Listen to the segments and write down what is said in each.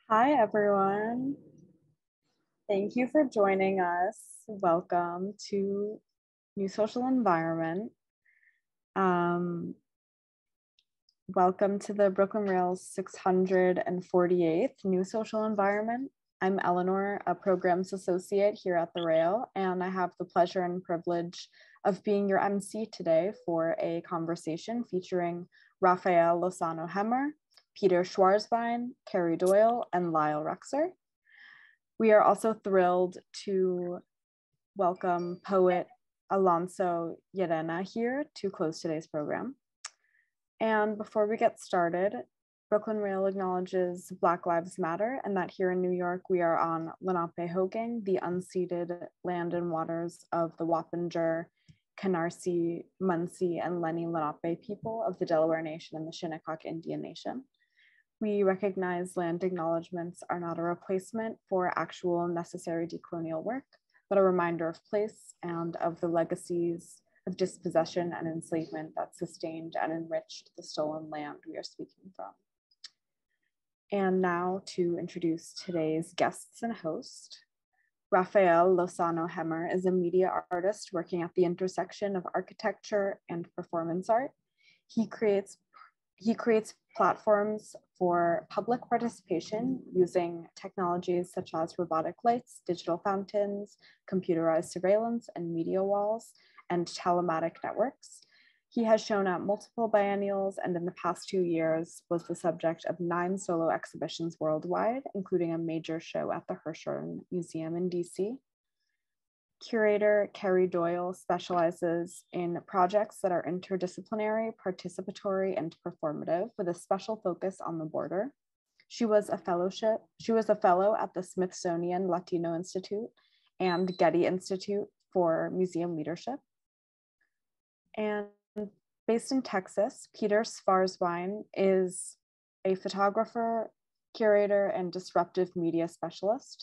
Hi, everyone. Thank you for joining us. Welcome to New Social Environment. Welcome to the Brooklyn Rail's 648th New Social Environment. I'm Eleanor, a Programs Associate here at the Rail, and I have the pleasure and privilege of being your MC today for a conversation featuring Rafael Lozano-Hemmer, Peter Svarzbein, Kerry Doyle, and Lyle Rexer. We are also thrilled to welcome poet Alonso Llerena here to close today's program. And before we get started, Brooklyn Rail acknowledges Black Lives Matter and that here in New York, we are on Lenape-Hogan, the unceded land and waters of the Wappinger, Canarsie, Munsee, and Lenni Lenape people of the Delaware Nation and the Shinnecock Indian Nation. We recognize land acknowledgements are not a replacement for actual necessary decolonial work, but a reminder of place and of the legacies of dispossession and enslavement that sustained and enriched the stolen land we are speaking from. And now to introduce today's guests and host. Rafael Lozano-Hemmer is a media artist working at the intersection of architecture and performance art. He creates platforms for public participation using technologies such as robotic lights, digital fountains, computerized surveillance and media walls, and telematic networks. He has shown at multiple biennials and in the past 2 years was the subject of 9 solo exhibitions worldwide, including a major show at the Hirshhorn Museum in DC. Curator Kerry Doyle specializes in projects that are interdisciplinary, participatory, and performative with a special focus on the border. She was a fellow at the Smithsonian Latino Institute and Getty Institute for Museum Leadership. And based in Texas, Peter Svarzbein is a photographer, curator, and disruptive media specialist.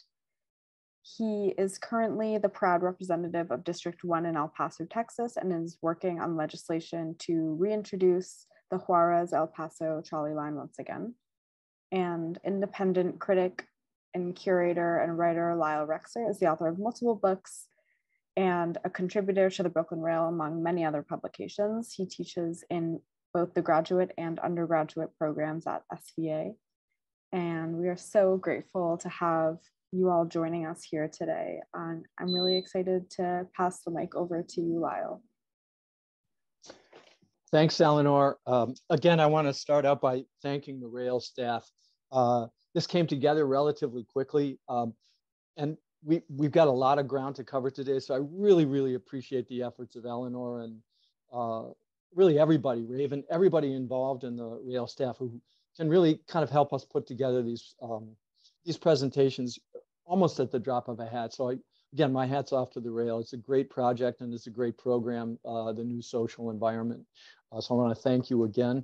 He is currently the proud representative of District 1 in El Paso, Texas, and is working on legislation to reintroduce the Juarez El Paso trolley line once again. And independent critic and curator and writer Lyle Rexer is the author of multiple books and a contributor to the Brooklyn Rail, among many other publications. He teaches in both the graduate and undergraduate programs at SVA. And we are so grateful to have you all joining us here today. I'm really excited to pass the mic over to you, Lyle. Thanks, Eleanor. Again, I want to start out by thanking the Rail staff. This came together relatively quickly, and we've got a lot of ground to cover today, so I really appreciate the efforts of Eleanor and really everybody, Raven, everybody involved in the Rail staff who can really kind of help us put together these presentations almost at the drop of a hat. So again, my hat's off to the Rail. It's a great project and it's a great program, the New Social Environment. So I want to thank you again.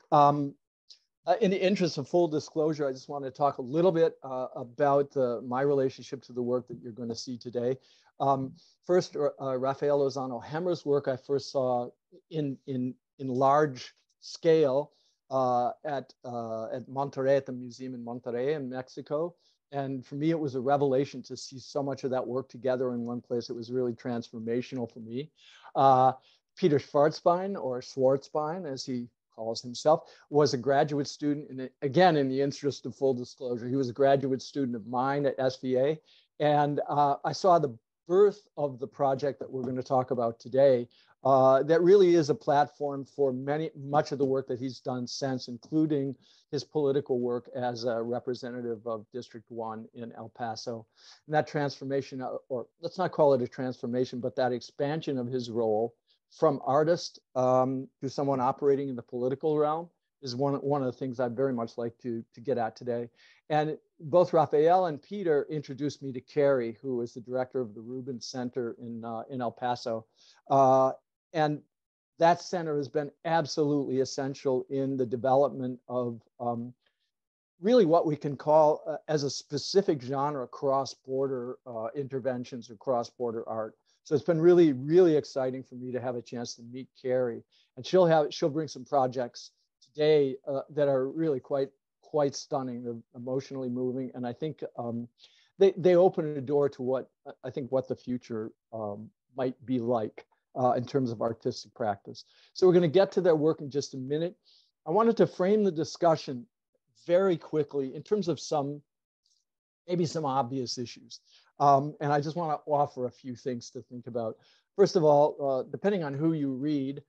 In the interest of full disclosure, I just want to talk a little bit about my relationship to the work that you're going to see today. First, Rafael Lozano-Hemmer's work I first saw in large scale at Monterrey, at the museum in Monterrey in Mexico. And for me, it was a revelation to see so much of that work together in one place. It was really transformational for me. Peter Svarzbein, or Svarzbein, as he calls himself, was a graduate student, again, in the interest of full disclosure, he was a graduate student of mine at SVA. And I saw the birth of the project that we're going to talk about today that really is a platform for much of the work that he's done since, including his political work as a representative of District 1 in El Paso. And that transformation, or let's not call it a transformation, but that expansion of his role from artist to someone operating in the political realm is one of the things I'd very much like to get at today. And both Rafael and Peter introduced me to Kerry, who is the director of the Rubin Center in El Paso. And that center has been absolutely essential in the development of really what we can call as a specific genre, cross-border interventions or cross-border art. So it's been really exciting for me to have a chance to meet Kerry, and she'll bring some projects today that are really quite quite stunning. They're emotionally moving. And I think they open a door to what I think what the future might be like in terms of artistic practice. So we're going to get to their work in just a minute. I wanted to frame the discussion very quickly in terms of maybe some obvious issues. And I just want to offer a few things to think about. First of all, depending on who you read,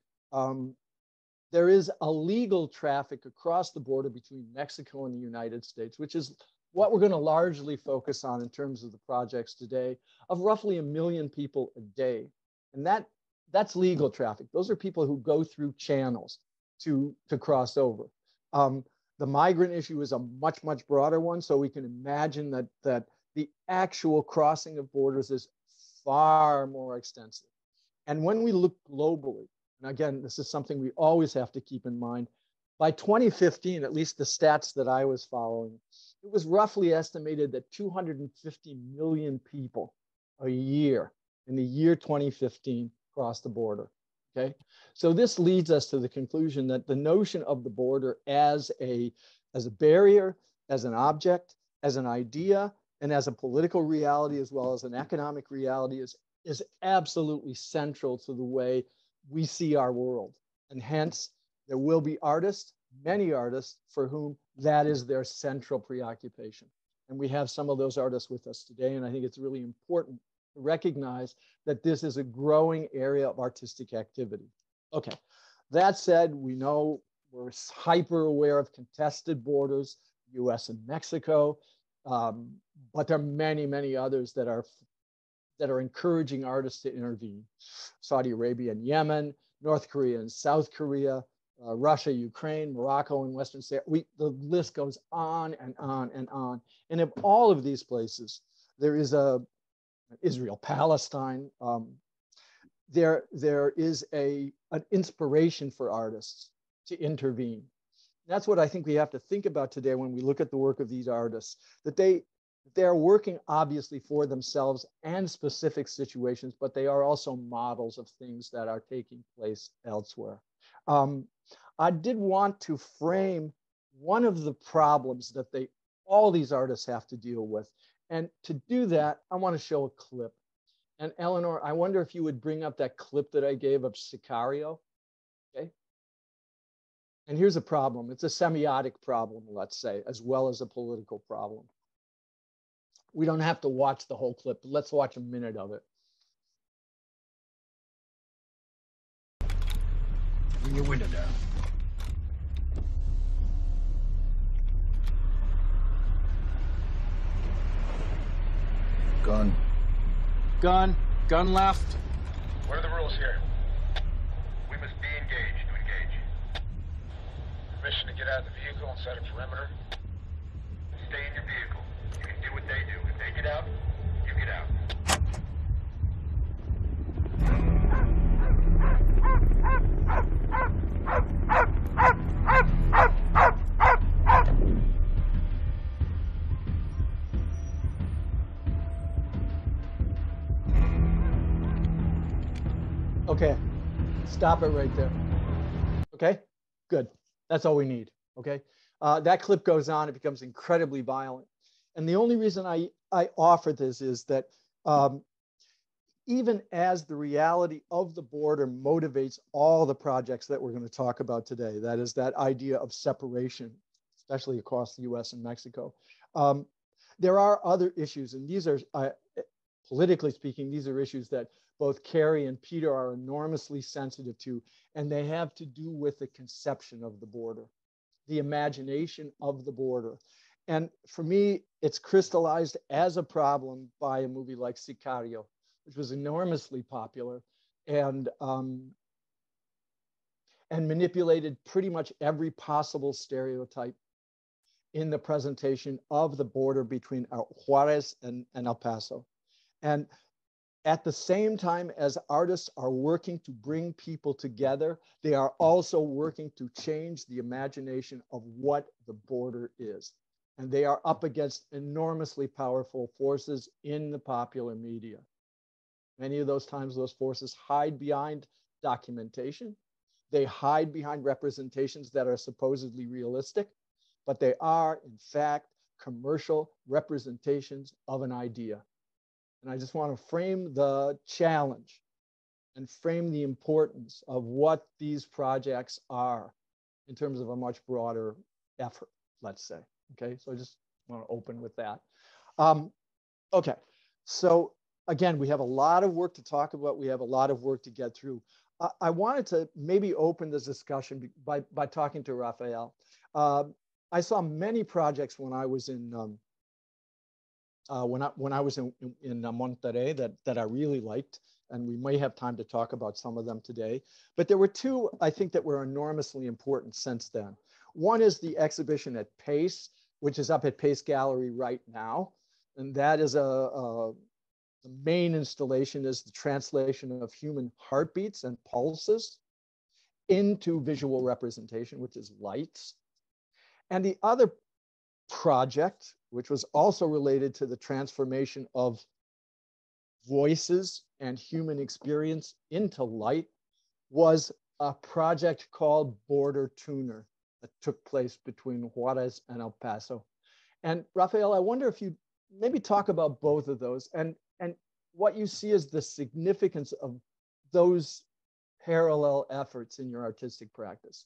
there is a legal traffic across the border between Mexico and the United States, which is what we're going to largely focus on in terms of the projects today, of roughly 1 million people a day. And that's legal traffic. Those are people who go through channels to cross over. The migrant issue is a much, much broader one. So we can imagine that the actual crossing of borders is far more extensive. And when we look globally, and again, this is something we always have to keep in mind, by 2015, at least the stats that I was following, it was roughly estimated that 250 million people a year in the year 2015 crossed the border. Okay, so this leads us to the conclusion that the notion of the border as a barrier, as an object, as an idea, and as a political reality, as well as an economic reality, is absolutely central to the way we see our world. And hence, there will be artists, many artists, for whom that is their central preoccupation. And we have some of those artists with us today, and I think it's really important to recognize that this is a growing area of artistic activity. Okay, that said, we know we're hyper aware of contested borders, US and Mexico, but there are many, many others that are encouraging artists to intervene. Saudi Arabia and Yemen, North Korea and South Korea, Russia, Ukraine, Morocco, and Western Syria. The list goes on and on and on. And in all of these places, there is Israel, Palestine. There is an inspiration for artists to intervene. That's what I think we have to think about today when we look at the work of these artists, that they are working obviously for themselves and specific situations, but they are also models of things that are taking place elsewhere. I did want to frame one of the problems that all these artists have to deal with. And to do that, I want to show a clip. And Eleanor, I wonder if you would bring up that clip that I gave of Sicario, okay? And here's a problem. It's a semiotic problem, let's say, as well as a political problem. We don't have to watch the whole clip, but let's watch a minute of it. Bring your window down. Gun. Gun. Gun left. What are the rules here? We must be engaged to engage. Permission to get out of the vehicle and set a perimeter. Stay in your vehicle. You can do what they do. If they get out, you get out. Okay, stop it right there. Okay, good. That's all we need, okay? That clip goes on, it becomes incredibly violent. And the only reason I offer this is that even as the reality of the border motivates all the projects that we're going to talk about today, that is that idea of separation, especially across the US and Mexico, there are other issues, and these are, politically speaking, these are issues that both Kerry and Peter are enormously sensitive to, and they have to do with the conception of the border, the imagination of the border. And for me, it's crystallized as a problem by a movie like Sicario, which was enormously popular and manipulated pretty much every possible stereotype in the presentation of the border between Juarez and El Paso. And at the same time as artists are working to bring people together, they are also working to change the imagination of what the border is. And they are up against enormously powerful forces in the popular media. Many of those times, those forces hide behind documentation. They hide behind representations that are supposedly realistic. but they are, in fact, commercial representations of an idea. And I just want to frame the challenge and frame the importance of what these projects are in terms of a much broader effort, let's say. Okay, so I just want to open with that. Okay, so again, we have a lot of work to talk about. We have a lot of work to get through. I wanted to maybe open this discussion by talking to Rafael. I saw many projects when I was in Monterrey that I really liked, and we may have time to talk about some of them today. But there were two, I think, that were enormously important since then. One is the exhibition at Pace, which is up at Pace Gallery right now. And that is the main installation is the translation of human heartbeats and pulses into visual representation, which is lights. And the other project, which was also related to the transformation of voices and human experience into light, was a project called Border Tuner that took place between Juarez and El Paso. And Rafael, I wonder if you maybe talk about both of those and what you see as the significance of those parallel efforts in your artistic practice.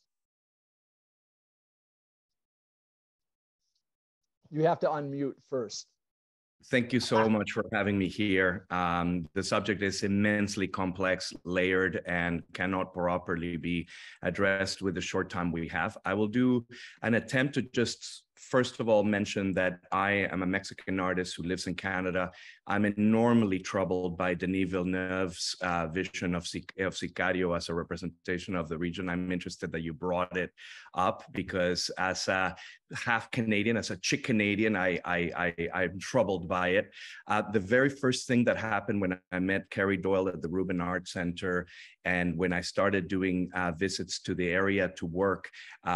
You have to unmute first. Thank you so much for having me here. The subject is immensely complex, layered, and cannot properly be addressed with the short time we have. I will do an attempt to just, first of all, mention that I am a Mexican artist who lives in Canada. I'm enormously troubled by Denis Villeneuve's vision of Sicario as a representation of the region. I'm interested that you brought it up because as a half Canadian, as a Chick Canadian, I'm troubled by it. The very first thing that happened when I met Kerry Doyle at the Rubin Art Center, and when I started doing visits to the area to work,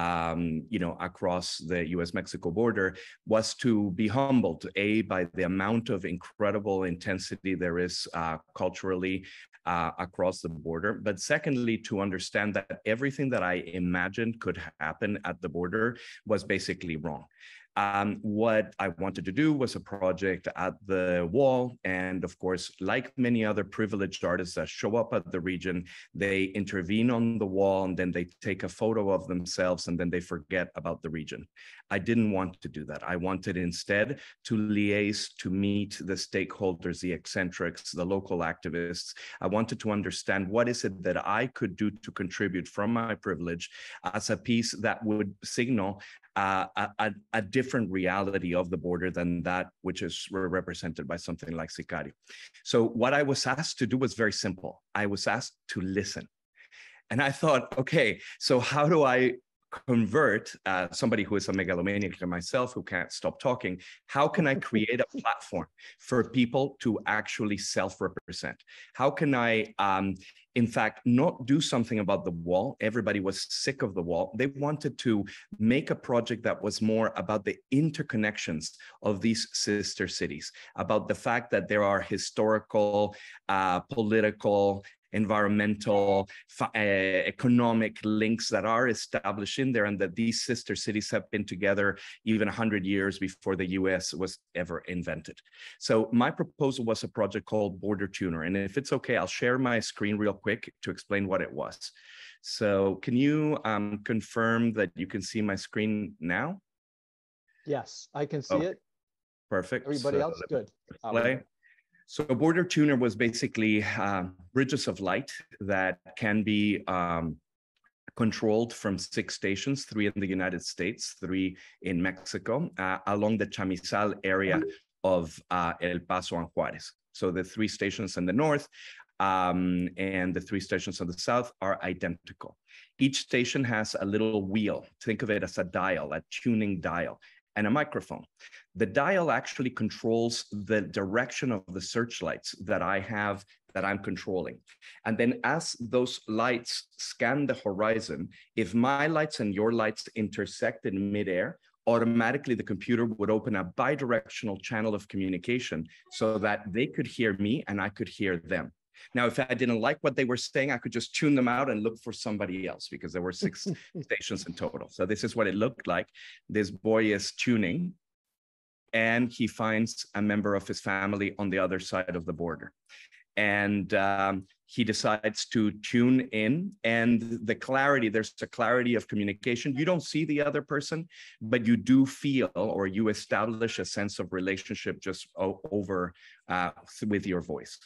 across the U.S.-Mexico border, was to be humbled, by the amount of incredible intensity there is culturally across the border, but secondly, to understand that everything that I imagined could happen at the border was basically wrong. What I wanted to do was a project at the wall. And of course, like many other privileged artists that show up at the region, they intervene on the wall and then they take a photo of themselves and then they forget about the region. I didn't want to do that. I wanted instead to liaise, to meet the stakeholders, the eccentrics, the local activists. I wanted to understand what is it that I could do to contribute from my privilege as a piece that would signal a different reality of the border than that which is represented by something like Sicario. So what I was asked to do was very simple. I was asked to listen. And I thought, okay, so how do I convert somebody who is a megalomaniac like myself, who can't stop talking? How can I create a platform for people to actually self-represent? How can I, in fact, not do something about the wall? Everybody was sick of the wall. They wanted to make a project that was more about the interconnections of these sister cities, about the fact that there are historical, political, environmental, economic links that are established in there, and that these sister cities have been together even 100 years before the US was ever invented. So my proposal was a project called Border Tuner. And if it's okay, I'll share my screen real quick to explain what it was. So can you confirm that you can see my screen now? Yes, I can see it. Perfect. Everybody else? Good. Play. So Border Tuner was basically bridges of light that can be controlled from 6 stations, 3 in the United States, 3 in Mexico, along the Chamizal area of El Paso and Juarez. So the 3 stations in the north and the 3 stations on the south are identical. Each station has a little wheel. Think of it as a dial, a tuning dial, and a microphone. The dial actually controls the direction of the searchlights that I have, that I'm controlling. And then as those lights scan the horizon, if my lights and your lights intersect in midair, automatically the computer would open a bidirectional channel of communication so that they could hear me and I could hear them. Now, if I didn't like what they were saying, I could just tune them out and look for somebody else, because there were 6 stations in total. So this is what it looked like. This boy is tuning, and he finds a member of his family on the other side of the border. And he decides to tune in, and the clarity, there's a clarity of communication. You don't see the other person, but you do feel, or you establish a sense of relationship just over with your voice.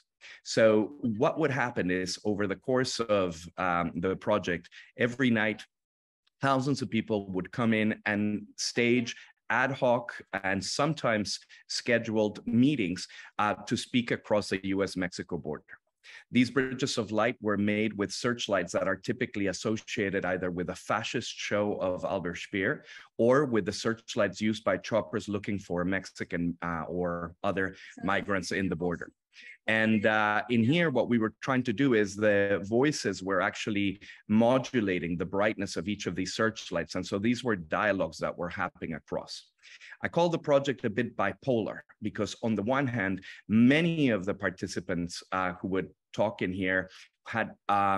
So what would happen is, over the course of the project, every night, thousands of people would come in and stage ad hoc and sometimes scheduled meetings to speak across the US-Mexico border. These bridges of light were made with searchlights that are typically associated either with a fascist show of Albert Speer or with the searchlights used by choppers looking for Mexican or other migrants in the border. And in here, what we were trying to do is the voices were actually modulating the brightness of each of these searchlights. And so these were dialogues that were happening across. I call the project a bit bipolar because on the one hand, many of the participants who would talk in here had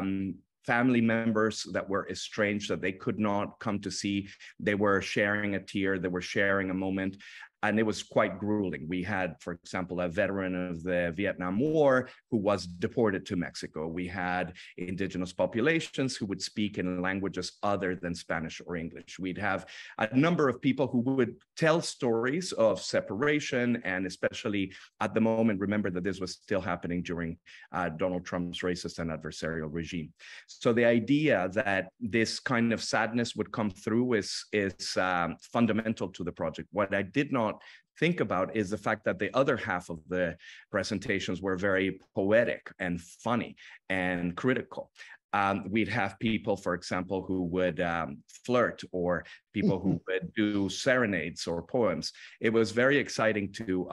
family members that were estranged that they could not come to see. They were sharing a tear, they were sharing a moment. And it was quite grueling. We had, for example, a veteran of the Vietnam War who was deported to Mexico. We had indigenous populations who would speak in languages other than Spanish or English. We'd have a number of people who would tell stories of separation, and especially at the moment, remember that this was still happening during Donald Trump's racist and adversarial regime. So the idea that this kind of sadness would come through is fundamental to the project. What I did not think about is the fact that the other half of the presentations were very poetic and funny and critical. We'd have people, for example, who would flirt, or people who would do serenades or poems. It was very exciting to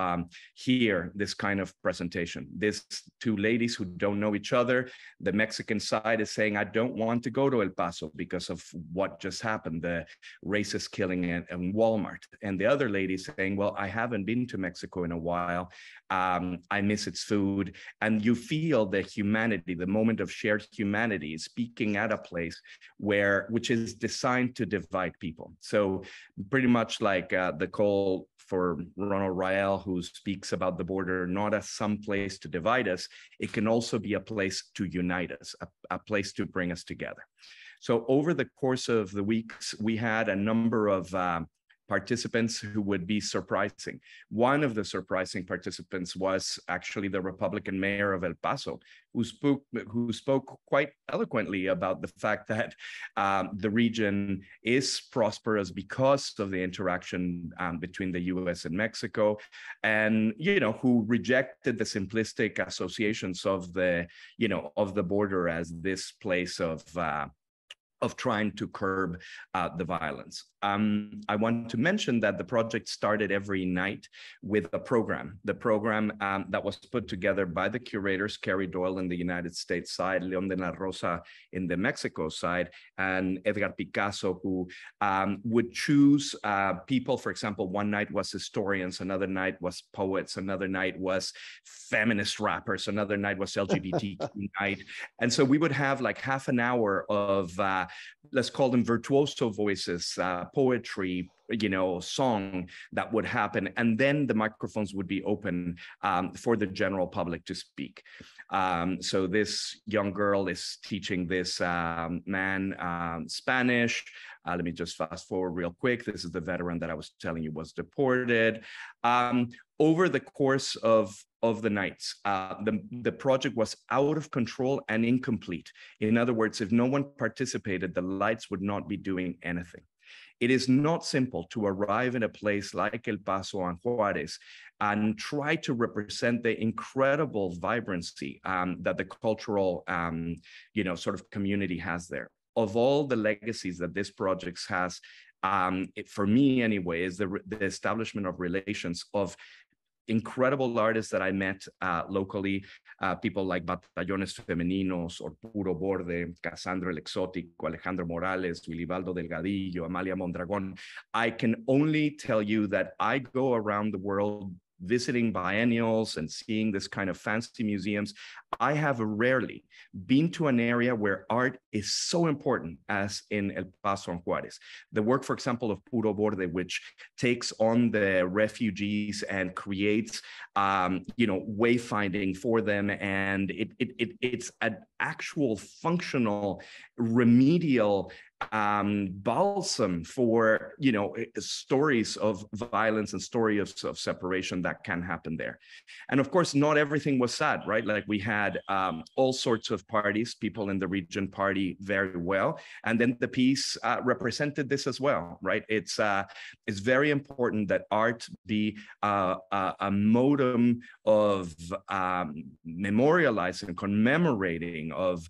hear this kind of presentation. These 2 ladies who don't know each other, the Mexican side is saying, I don't want to go to El Paso because of what just happened, the racist killing in Walmart. And the other lady saying, well, I haven't been to Mexico in a while. I miss its food. And you feel the humanity, the moment of shared humanity, speaking at a place which is designed to divide people. So pretty much like the call for Ronald Rael, who speaks about the border not as some place to divide us, it can also be a place to unite us, a place to bring us together. So over the course of the weeks, we had a number of participants who would be surprising. One of the surprising participants was actually the Republican mayor of El Paso, who spoke quite eloquently about the fact that the region is prosperous because of the interaction between the U.S. and Mexico, and who rejected the simplistic associations of the border as this place of trying to curb the violence. I want to mention that the project started every night with a program. The program that was put together by the curators, Kerry Doyle in the United States side, Leon de la Rosa in the Mexico side, and Edgar Picasso, who would choose people. For example, one night was historians, another night was poets, another night was feminist rappers, another night was LGBTQ night. And so we would have like half an hour of, let's call them virtuoso voices, poetry, song that would happen. And then the microphones would be open for the general public to speak. So this young girl is teaching this man Spanish. Let me just fast forward real quick. This is the veteran that I was telling you was deported. Over the course of the nights, the project was out of control and incomplete. In other words, if no one participated, the lights would not be doing anything. It is not simple to arrive in a place like El Paso and Juarez and try to represent the incredible vibrancy that the cultural, sort of community has there. Of all the legacies that this project has, for me anyway, is the establishment of relations of incredible artists that I met locally, people like Batallones Femeninos or Puro Borde, Cassandra el Exótico, Alejandro Morales, Wilibaldo Delgadillo, Amalia Mondragón. I can only tell you that I go around the world visiting biennials and seeing this kind of fancy museums, I have rarely been to an area where art is so important as in El Paso and Juarez. The work, for example, of Puro Borde, which takes on the refugees and creates, wayfinding for them, and it's an actual functional remedial balsam for stories of violence and stories of separation that can happen there. And of course, not everything was sad, right? Like we had all sorts of parties. People in the region party very well, and then the piece represented this as well, right? It's very important that art be a modem of memorializing, commemorating, of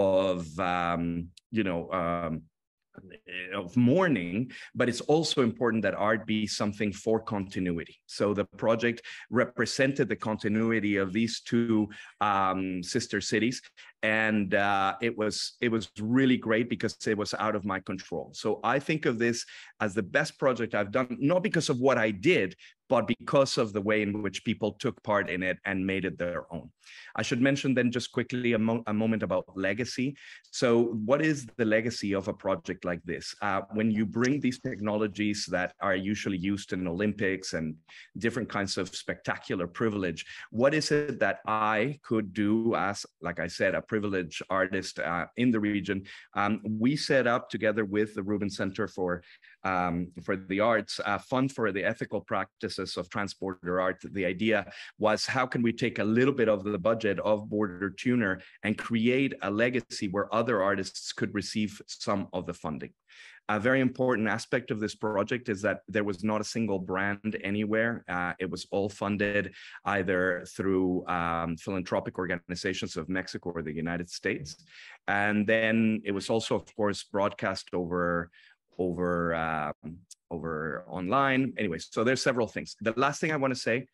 mourning, but it's also important that art be something for continuity. So the project represented the continuity of these two sister cities, and it was really great because it was out of my control. So I think of this as the best project I've done, not because of what I did, but because of the way in which people took part in it and made it their own. I should mention then just quickly a moment about legacy. So what is the legacy of a project like this? When you bring these technologies that are usually used in Olympics and different kinds of spectacular privilege, what is it that I could do as, like I said, a privileged artist in the region? We set up together with the Rubin Center for the Arts, Fund for the Ethical Practices of Transborder Art. The idea was, how can we take a little bit of the budget of Border Tuner and create a legacy where other artists could receive some of the funding? A very important aspect of this project is that there was not a single brand anywhere. It was all funded either through philanthropic organizations of Mexico or the United States. And then it was also, of course, broadcast over online. Anyway, so there's several things. The last thing I want to say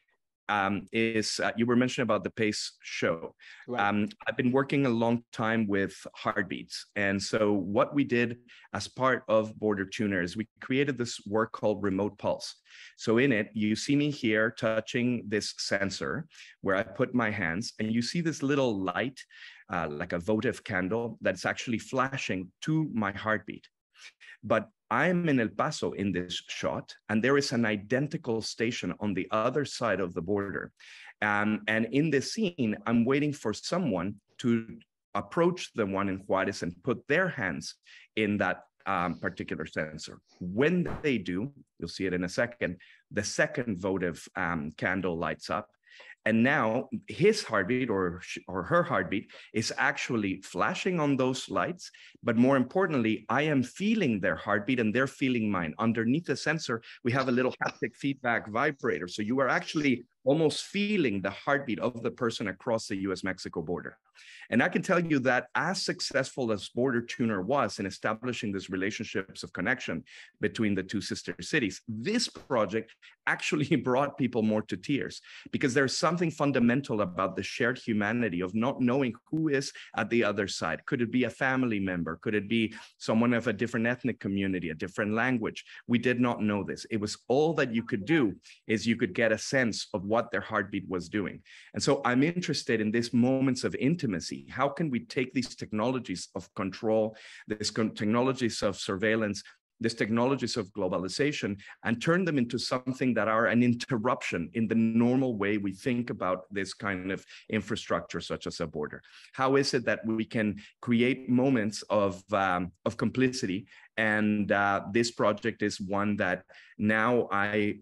is you were mentioning about the PACE show. Right. I've been working a long time with heartbeats. And so what we did as part of Border Tuner is we created this work called Remote Pulse. So in it, you see me here touching this sensor where I put my hands, and you see this little light, like a votive candle, that's actually flashing to my heartbeat. But I'm in El Paso in this shot, and there is an identical station on the other side of the border. And in this scene, I'm waiting for someone to approach the one in Juarez and put their hands in that particular sensor. When they do, you'll see it in a second, the second votive candle lights up. And now his heartbeat or her heartbeat is actually flashing on those lights. But more importantly, I am feeling their heartbeat and they're feeling mine. Underneath the sensor, we have a little haptic feedback vibrator. So you are actually almost feeling the heartbeat of the person across the US-Mexico border. And I can tell you that as successful as Border Tuner was in establishing these relationships of connection between the two sister cities, this project actually brought people more to tears, because there's something fundamental about the shared humanity of not knowing who is at the other side. Could it be a family member? Could it be someone of a different ethnic community, a different language? We did not know this. It was all that you could do is you could get a sense of what their heartbeat was doing. And so I'm interested in these moments of intimacy. How can we take these technologies of control, these technologies of surveillance, these technologies of globalization, and turn them into something that are an interruption in the normal way we think about this kind of infrastructure, such as a border? How is it that we can create moments of complicity? And this project is one that now I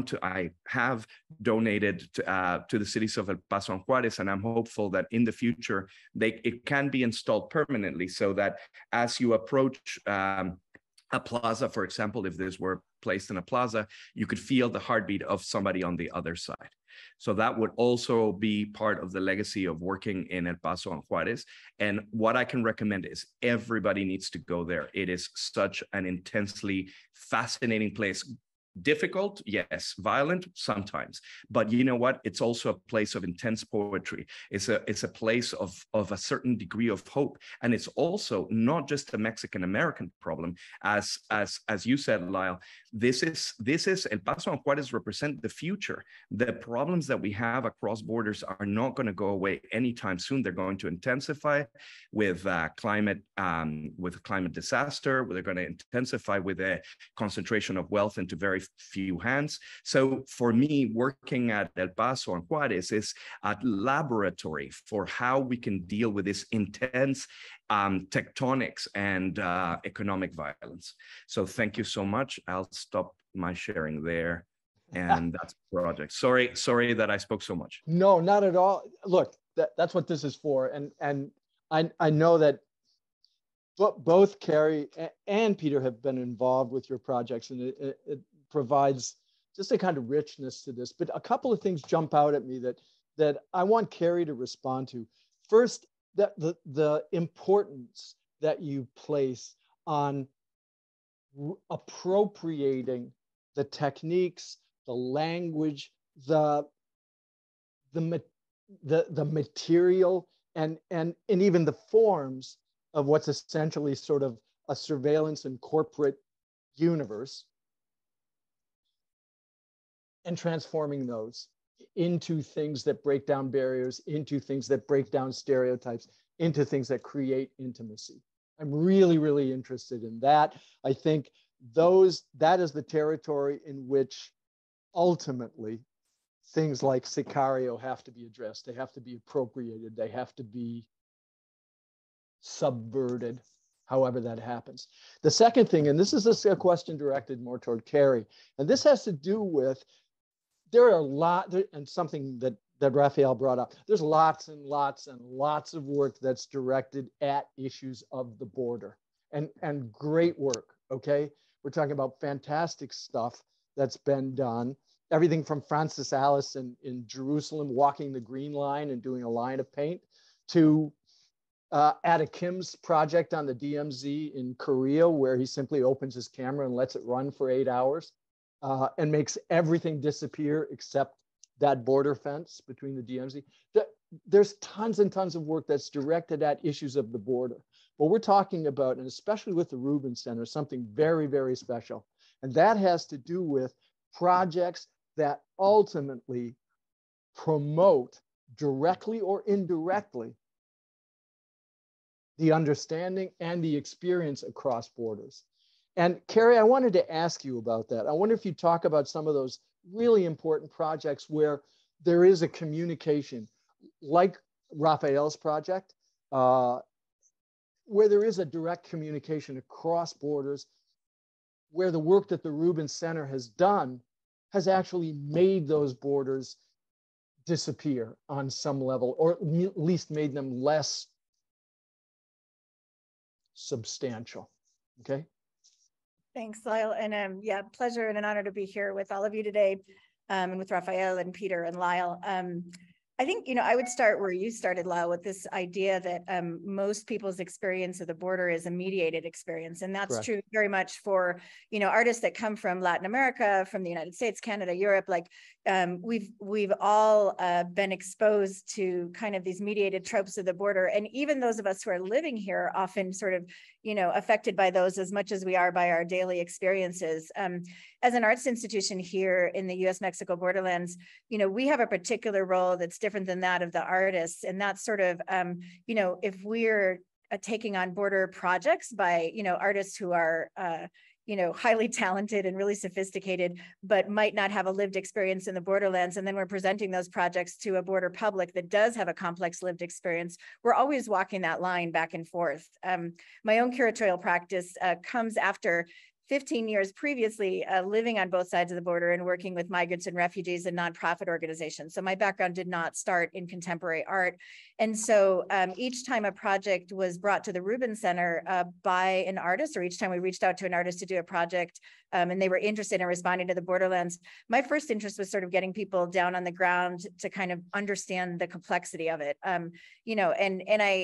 have donated to the cities of El Paso and Juarez, and I'm hopeful that in the future it can be installed permanently, so that as you approach a plaza, for example, if this were placed in a plaza, you could feel the heartbeat of somebody on the other side. So that would also be part of the legacy of working in El Paso and Juarez. And what I can recommend is everybody needs to go there. It is such an intensely fascinating place. Difficult, yes. Violent, sometimes. But you know what? It's also a place of intense poetry. It's a place of a certain degree of hope. And it's also not just a Mexican-American problem. As you said, Lyle, this is El Paso and Juarez represent the future. The problems that we have across borders are not going to go away anytime soon. They're going to intensify with climate disaster. They're going to intensify with a concentration of wealth into very few hands. So for me, working at El Paso and Juarez is a laboratory for how we can deal with this intense tectonics and economic violence. So thank you so much. I'll stop my sharing there. And that's the project. Sorry that I spoke so much. No, not at all. Look, that's what this is for. And I know that both Kerry and Peter have been involved with your projects, and it provides just a kind of richness to this. But a couple of things jump out at me that I want Kerry to respond to. First, that the importance that you place on appropriating the techniques, the language, the material, and even the forms of what's essentially sort of a surveillance and corporate universe, and transforming those into things that break down barriers, into things that break down stereotypes, into things that create intimacy. I'm really, really interested in that. I think that is the territory in which ultimately things like Sicario have to be addressed. They have to be appropriated. They have to be subverted, however that happens. The second thing, and this is a question directed more toward Kerry, and this has to do with, there are a lot, and something that Rafael brought up, there's lots and lots and lots of work that's directed at issues of the border, and great work, okay? We're talking about fantastic stuff that's been done. Everything from Francis Alice in Jerusalem walking the green line and doing a line of paint, to Ada Kim's project on the DMZ in Korea, where he simply opens his camera and lets it run for 8 hours and makes everything disappear except that border fence between the DMZ. There's tons and tons of work that's directed at issues of the border. What we're talking about, and especially with the Rubin Center, something very, very special. And that has to do with projects that ultimately promote, directly or indirectly, the understanding and the experience across borders. And Kerry, I wanted to ask you about that. I wonder if you talk about some of those really important projects where there is a communication, like Rafael's project, where there is a direct communication across borders, where the work that the Rubin Center has done has actually made those borders disappear on some level, or at least made them less substantial. Okay. Thanks, Lyle. And yeah, pleasure and an honor to be here with all of you today, and with Rafael and Peter and Lyle. I think, I would start where you started, Lyle, with this idea that most people's experience of the border is a mediated experience. And that's true very much for, artists that come from Latin America, from the United States, Canada, Europe. Like we've all been exposed to kind of these mediated tropes of the border. And even those of us who are living here are often sort of, affected by those as much as we are by our daily experiences. As an arts institution here in the US-Mexico borderlands, we have a particular role that's different than that of the artists. And that's sort of, if we're taking on border projects by, artists who are, highly talented and really sophisticated, but might not have a lived experience in the borderlands. And then we're presenting those projects to a border public that does have a complex lived experience. We're always walking that line back and forth. My own curatorial practice comes after 15 years previously living on both sides of the border and working with migrants and refugees and nonprofit organizations. So my background did not start in contemporary art. And so each time a project was brought to the Rubin Center by an artist, or each time we reached out to an artist to do a project and they were interested in responding to the borderlands, my first interest was sort of getting people down on the ground to kind of understand the complexity of it.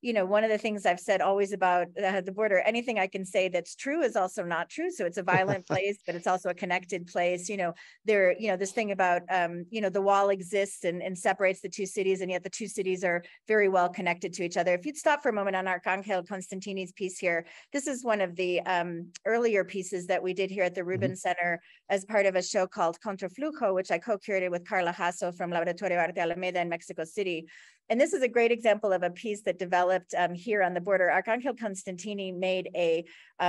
one of the things I've said always about the border, anything I can say that's true is also not true. So it's a violent place, but it's also a connected place. This thing about, the wall exists and separates the two cities, and yet the two cities are very well connected to each other. If you'd stop for a moment on Arcangel Constantini's piece here, this is one of the earlier pieces that we did here at the Rubin Center as part of a show called Contraflujo, which I co-curated with Carla Hasso from Laboratorio Arte Alameda in Mexico City. And this is a great example of a piece that developed here on the border. Arcangel Constantini made a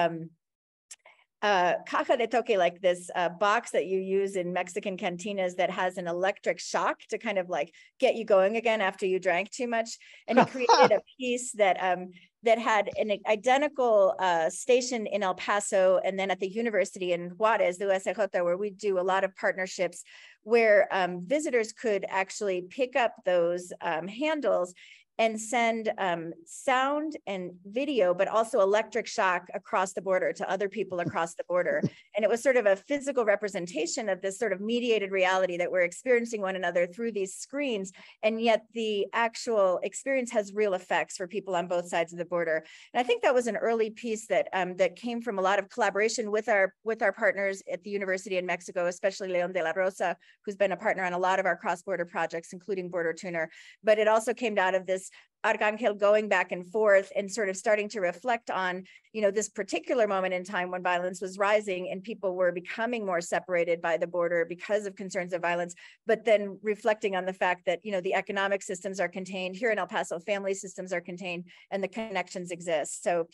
caja de toque, like this box that you use in Mexican cantinas that has an electric shock to kind of like get you going again after you drank too much. And he created a piece that that had an identical station in El Paso, and then at the university in Juarez, the USJ, where we do a lot of partnerships where visitors could actually pick up those handles and send sound and video, but also electric shock across the border to other people across the border. And it was sort of a physical representation of this sort of mediated reality that we're experiencing one another through these screens. And yet the actual experience has real effects for people on both sides of the border. And I think that was an early piece that that came from a lot of collaboration with our partners at the university in Mexico, especially Leon de la Rosa, who's been a partner on a lot of our cross-border projects, including Border Tuner. But it also came out of this Arcangel going back and forth and sort of starting to reflect on, this particular moment in time when violence was rising and people were becoming more separated by the border because of concerns of violence, but then reflecting on the fact that, the economic systems are contained. Here in El Paso, family systems are contained and the connections exist. So,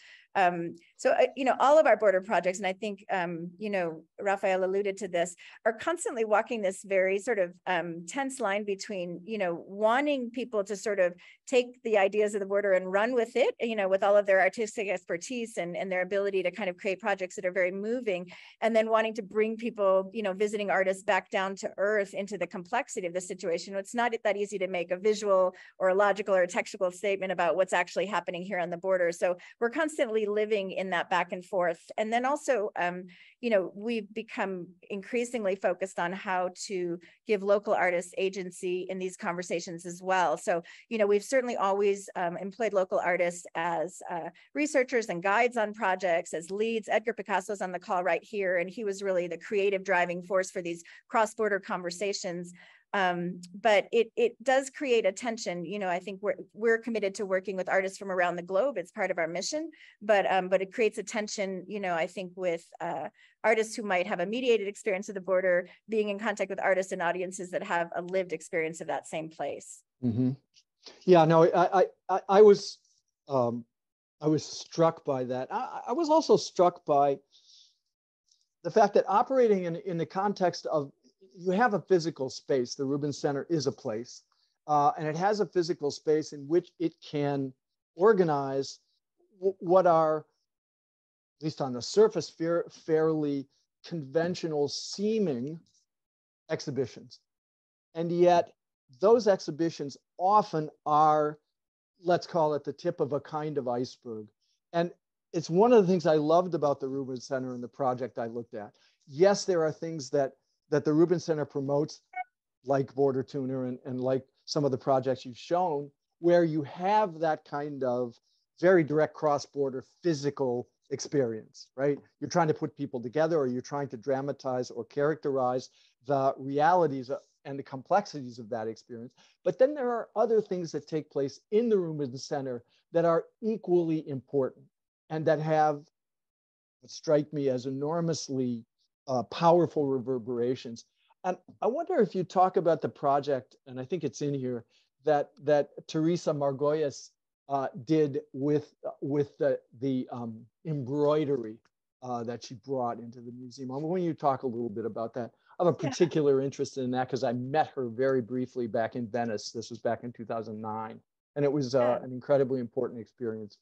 all of our border projects, and I think, Rafael alluded to this, are constantly walking this very sort of tense line between, wanting people to sort of take the ideas of the border and run with it, with all of their artistic expertise and their ability to kind of create projects that are very moving, and then wanting to bring people, visiting artists back down to earth into the complexity of the situation. It's not that easy to make a visual or a logical or a textual statement about what's actually happening here on the border. So we're constantly living in that back and forth. And then also, we've become increasingly focused on how to give local artists agency in these conversations as well. So, we've certainly always employed local artists as researchers and guides on projects, as leads. Edgar Picasso's on the call right here, and he was really the creative driving force for these cross-border conversations. But it does create a tension. I think we're committed to working with artists from around the globe. It's part of our mission, but it creates a tension, I think, with artists who might have a mediated experience of the border being in contact with artists and audiences that have a lived experience of that same place. Mm-hmm. Yeah, no, I was struck by that. I was also struck by the fact that operating in the context of, you have a physical space. The Rubin Center is a place, and it has a physical space in which it can organize what are, at least on the surface, fairly conventional seeming exhibitions. And yet those exhibitions often are, let's call it, the tip of a kind of iceberg. And it's one of the things I loved about the Rubin Center and the project I looked at. Yes, there are things that the Rubin Center promotes, like Border Tuner and like some of the projects you've shown, where you have that kind of very direct cross-border physical experience, right? You're trying to put people together, or you're trying to dramatize or characterize the realities and the complexities of that experience. But then there are other things that take place in the Rubin Center that are equally important and that have, what strike me as enormously powerful reverberations. And I wonder if you talk about the project, and I think it's in here, that Teresa Margolles did with the embroidery that she brought into the museum. I want you to talk a little bit about that. I have a particular interest in that because I met her very briefly back in Venice. This was back in 2009. And it was an incredibly important experience for me.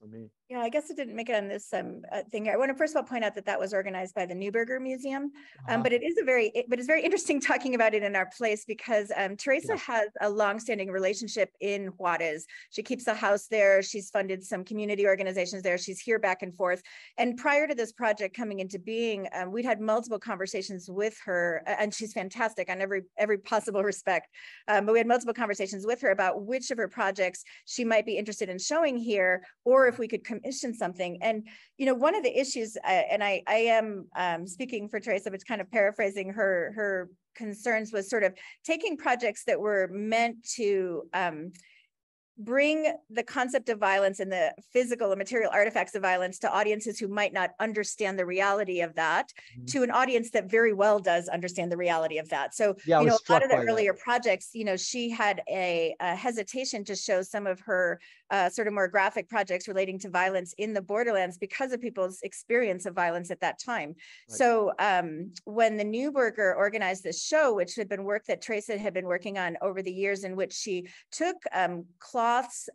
Yeah, I guess it didn't make it on this thing. I want to first of all point out that that was organized by the Neuberger Museum, but it is but it's very interesting talking about it in our place because Teresa has a longstanding relationship in Juarez. She keeps a house there. She's funded some community organizations there. She's here back and forth. And prior to this project coming into being, we'd had multiple conversations with her, and she's fantastic on every possible respect. But we had multiple conversations with her about which of her projects she might be interested in showing here, or if we could commission something. And, you know, one of the issues, and I am speaking for Teresa, but kind of paraphrasing her concerns, was sort of taking projects that were meant to bring the concept of violence and the physical and material artifacts of violence to audiences who might not understand the reality of that, to an audience that very well does understand the reality of that. So, you know, a lot of the earlier projects, you know, she had a hesitation to show some of her sort of more graphic projects relating to violence in the borderlands because of people's experience of violence at that time. Right. So when the Neuberger organized this show, which had been work that Teresa had been working on over the years, in which she took cloths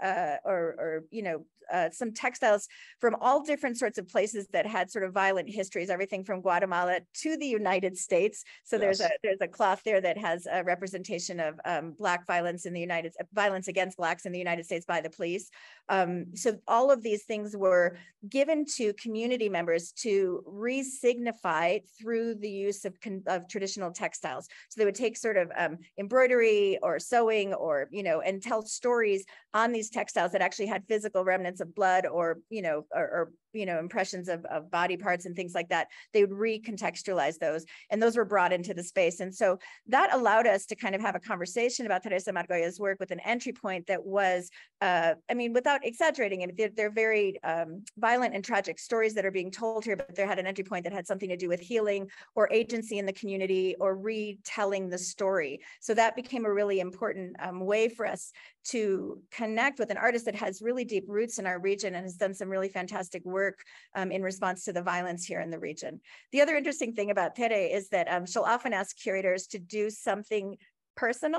or you know, some textiles from all different sorts of places that had sort of violent histories, everything from Guatemala to the United States. So there's a cloth there that has a representation of Black violence in the violence against Blacks in the United States by the police. So all of these things were given to community members to re-signify through the use of traditional textiles. So they would take sort of embroidery or sewing, or, you know, and tell stories on these textiles that actually had physical remnants of blood, or, you know, or you know, impressions of body parts and things like that. They would recontextualize those, and those were brought into the space. And so that allowed us to kind of have a conversation about Teresa Margolla's work with an entry point that was, I mean, without exaggerating it, they're very violent and tragic stories that are being told here, but they had an entry point that had something to do with healing or agency in the community or retelling the story. So that became a really important way for us to connect with an artist that has really deep roots in our region and has done some really fantastic work in response to the violence here in the region. The other interesting thing about Tere is that she'll often ask curators to do something personal,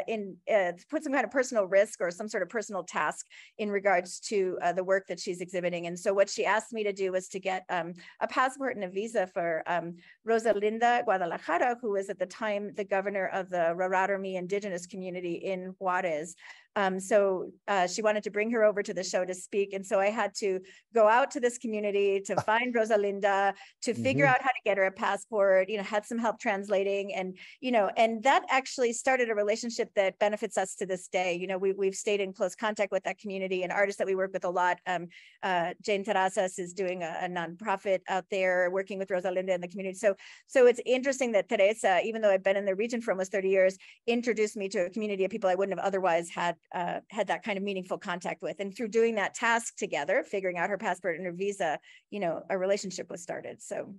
put some kind of personal risk or some sort of personal task in regards to the work that she's exhibiting. And so what she asked me to do was to get a passport and a visa for Rosalinda Guadalajara, who was at the time the governor of the Rauraromi indigenous community in Juarez. So she wanted to bring her over to the show to speak. And so I had to go out to this community to find Rosalinda, to figure out how to get her a passport, you know, had some help translating, and, you know, and that actually started a relationship that benefits us to this day. You know, we've stayed in close contact with that community and artists that we work with a lot. Jane Terrazas is doing a nonprofit out there working with Rosalinda in the community. So it's interesting that Teresa, even though I've been in the region for almost 30 years, introduced me to a community of people I wouldn't have otherwise had that kind of meaningful contact with. And through doing that task together, figuring out her passport and her visa, you know, a relationship was started. So.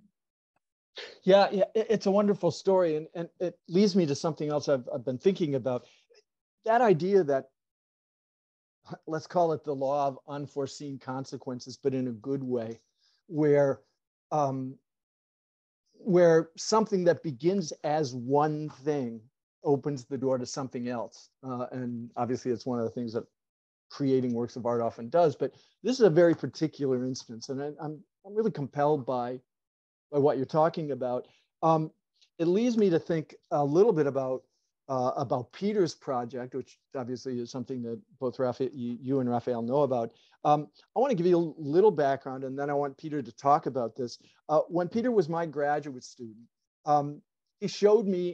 Yeah, it's a wonderful story. And it leads me to something else I've been thinking about. That idea that, let's call it the law of unforeseen consequences, but in a good way, where something that begins as one thing opens the door to something else. And obviously it's one of the things that creating works of art often does, but this is a very particular instance. And I'm really compelled by what you're talking about. It leads me to think a little bit about Peter's project, which obviously is something that both Rafael, you and Rafael know about. I want to give you a little background, and then I want Peter to talk about this. When Peter was my graduate student, he showed me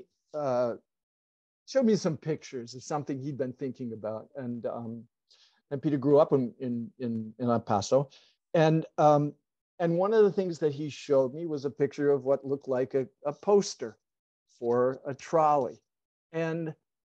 some pictures of something he'd been thinking about, and Peter grew up in El Paso, and one of the things that he showed me was a picture of what looked like a poster for a trolley, and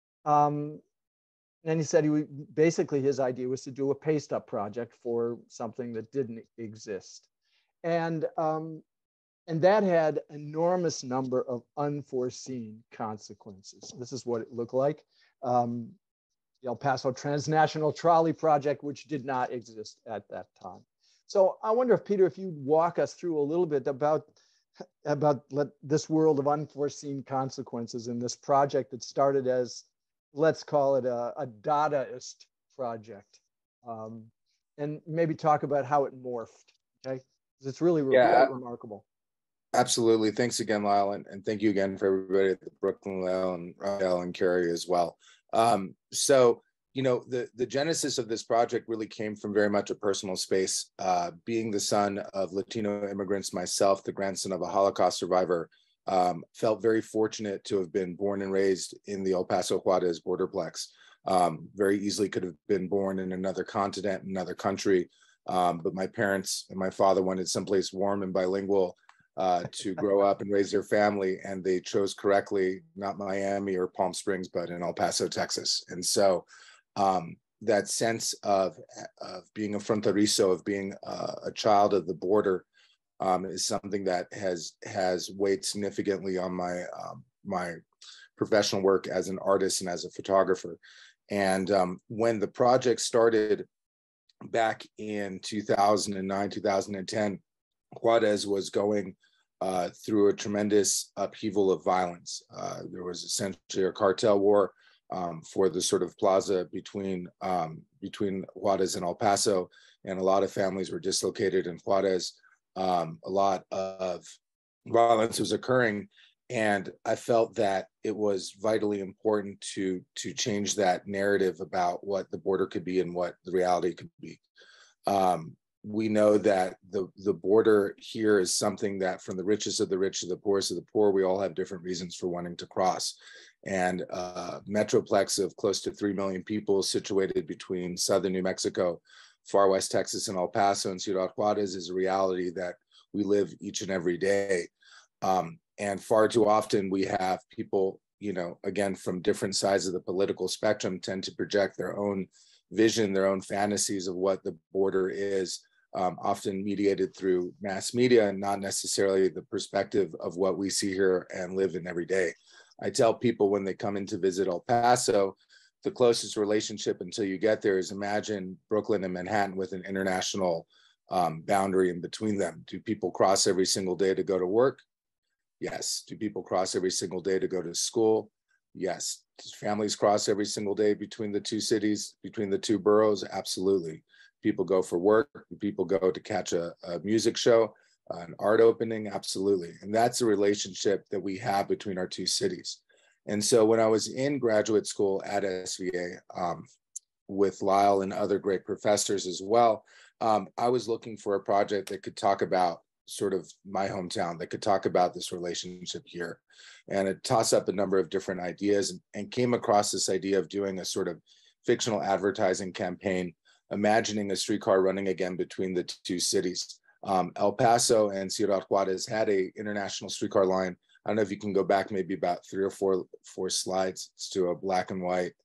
he said basically his idea was to do a paste-up project for something that didn't exist, and that had enormous number of unforeseen consequences. This is what it looked like. The El Paso Transnational Trolley Project, which did not exist at that time. So I wonder if, Peter, if you'd walk us through a little bit about this world of unforeseen consequences in this project that started as, let's call it a Dadaist project. and maybe talk about how it morphed, okay? Because it's really Yeah, quite remarkable. absolutely. Thanks again, Lyle, and thank you again for everybody at the Brooklyn, Lyle and Rafael and Kerry as well. So, you know, the genesis of this project really came from very much a personal space. Being the son of Latino immigrants myself, the grandson of a Holocaust survivor, felt very fortunate to have been born and raised in the El Paso Juarez borderplex. Very easily could have been born in another continent, another country, but my parents and my father wanted someplace warm and bilingual to grow up and raise their family, and they chose correctly, not Miami or Palm Springs, but in El Paso, Texas. And so that sense of being a fronterizo, of being a child of the border, is something that has weighed significantly on my my professional work as an artist and as a photographer. And when the project started back in 2009, 2010, Juarez was going through a tremendous upheaval of violence. There was essentially a cartel war for the sort of plaza between Juarez and El Paso, and a lot of families were dislocated in Juarez. A lot of violence was occurring, and I felt that it was vitally important to change that narrative about what the border could be and what the reality could be. We know that the border here is something that, from the richest of the rich to the poorest of the poor, we all have different reasons for wanting to cross. And a metroplex of close to 3 million people situated between southern New Mexico, far west Texas, and El Paso and Ciudad Juarez is a reality that we live each and every day. And far too often we have people, you know, again, from different sides of the political spectrum, tend to project their own vision, their own fantasies of what the border is, often mediated through mass media and not necessarily the perspective of what we see here and live in every day. I tell people when they come in to visit El Paso, the closest relationship until you get there is imagine Brooklyn and Manhattan with an international boundary in between them. Do people cross every single day to go to work? Yes. Do people cross every single day to go to school? Yes. Do families cross every single day between the two cities, between the two boroughs? Absolutely. People go for work. People go to catch a music show, an art opening? Absolutely. And that's a relationship that we have between our two cities. And so when I was in graduate school at SVA with Lyle and other great professors as well, I was looking for a project that could talk about sort of my hometown, that could talk about this relationship here. And it tossed up a number of different ideas and came across this idea of doing a sort of fictional advertising campaign, imagining a streetcar running again between the two cities. El Paso and Ciudad Juarez had an international streetcar line. I don't know if you can go back maybe about 3 or 4 slides to a black and white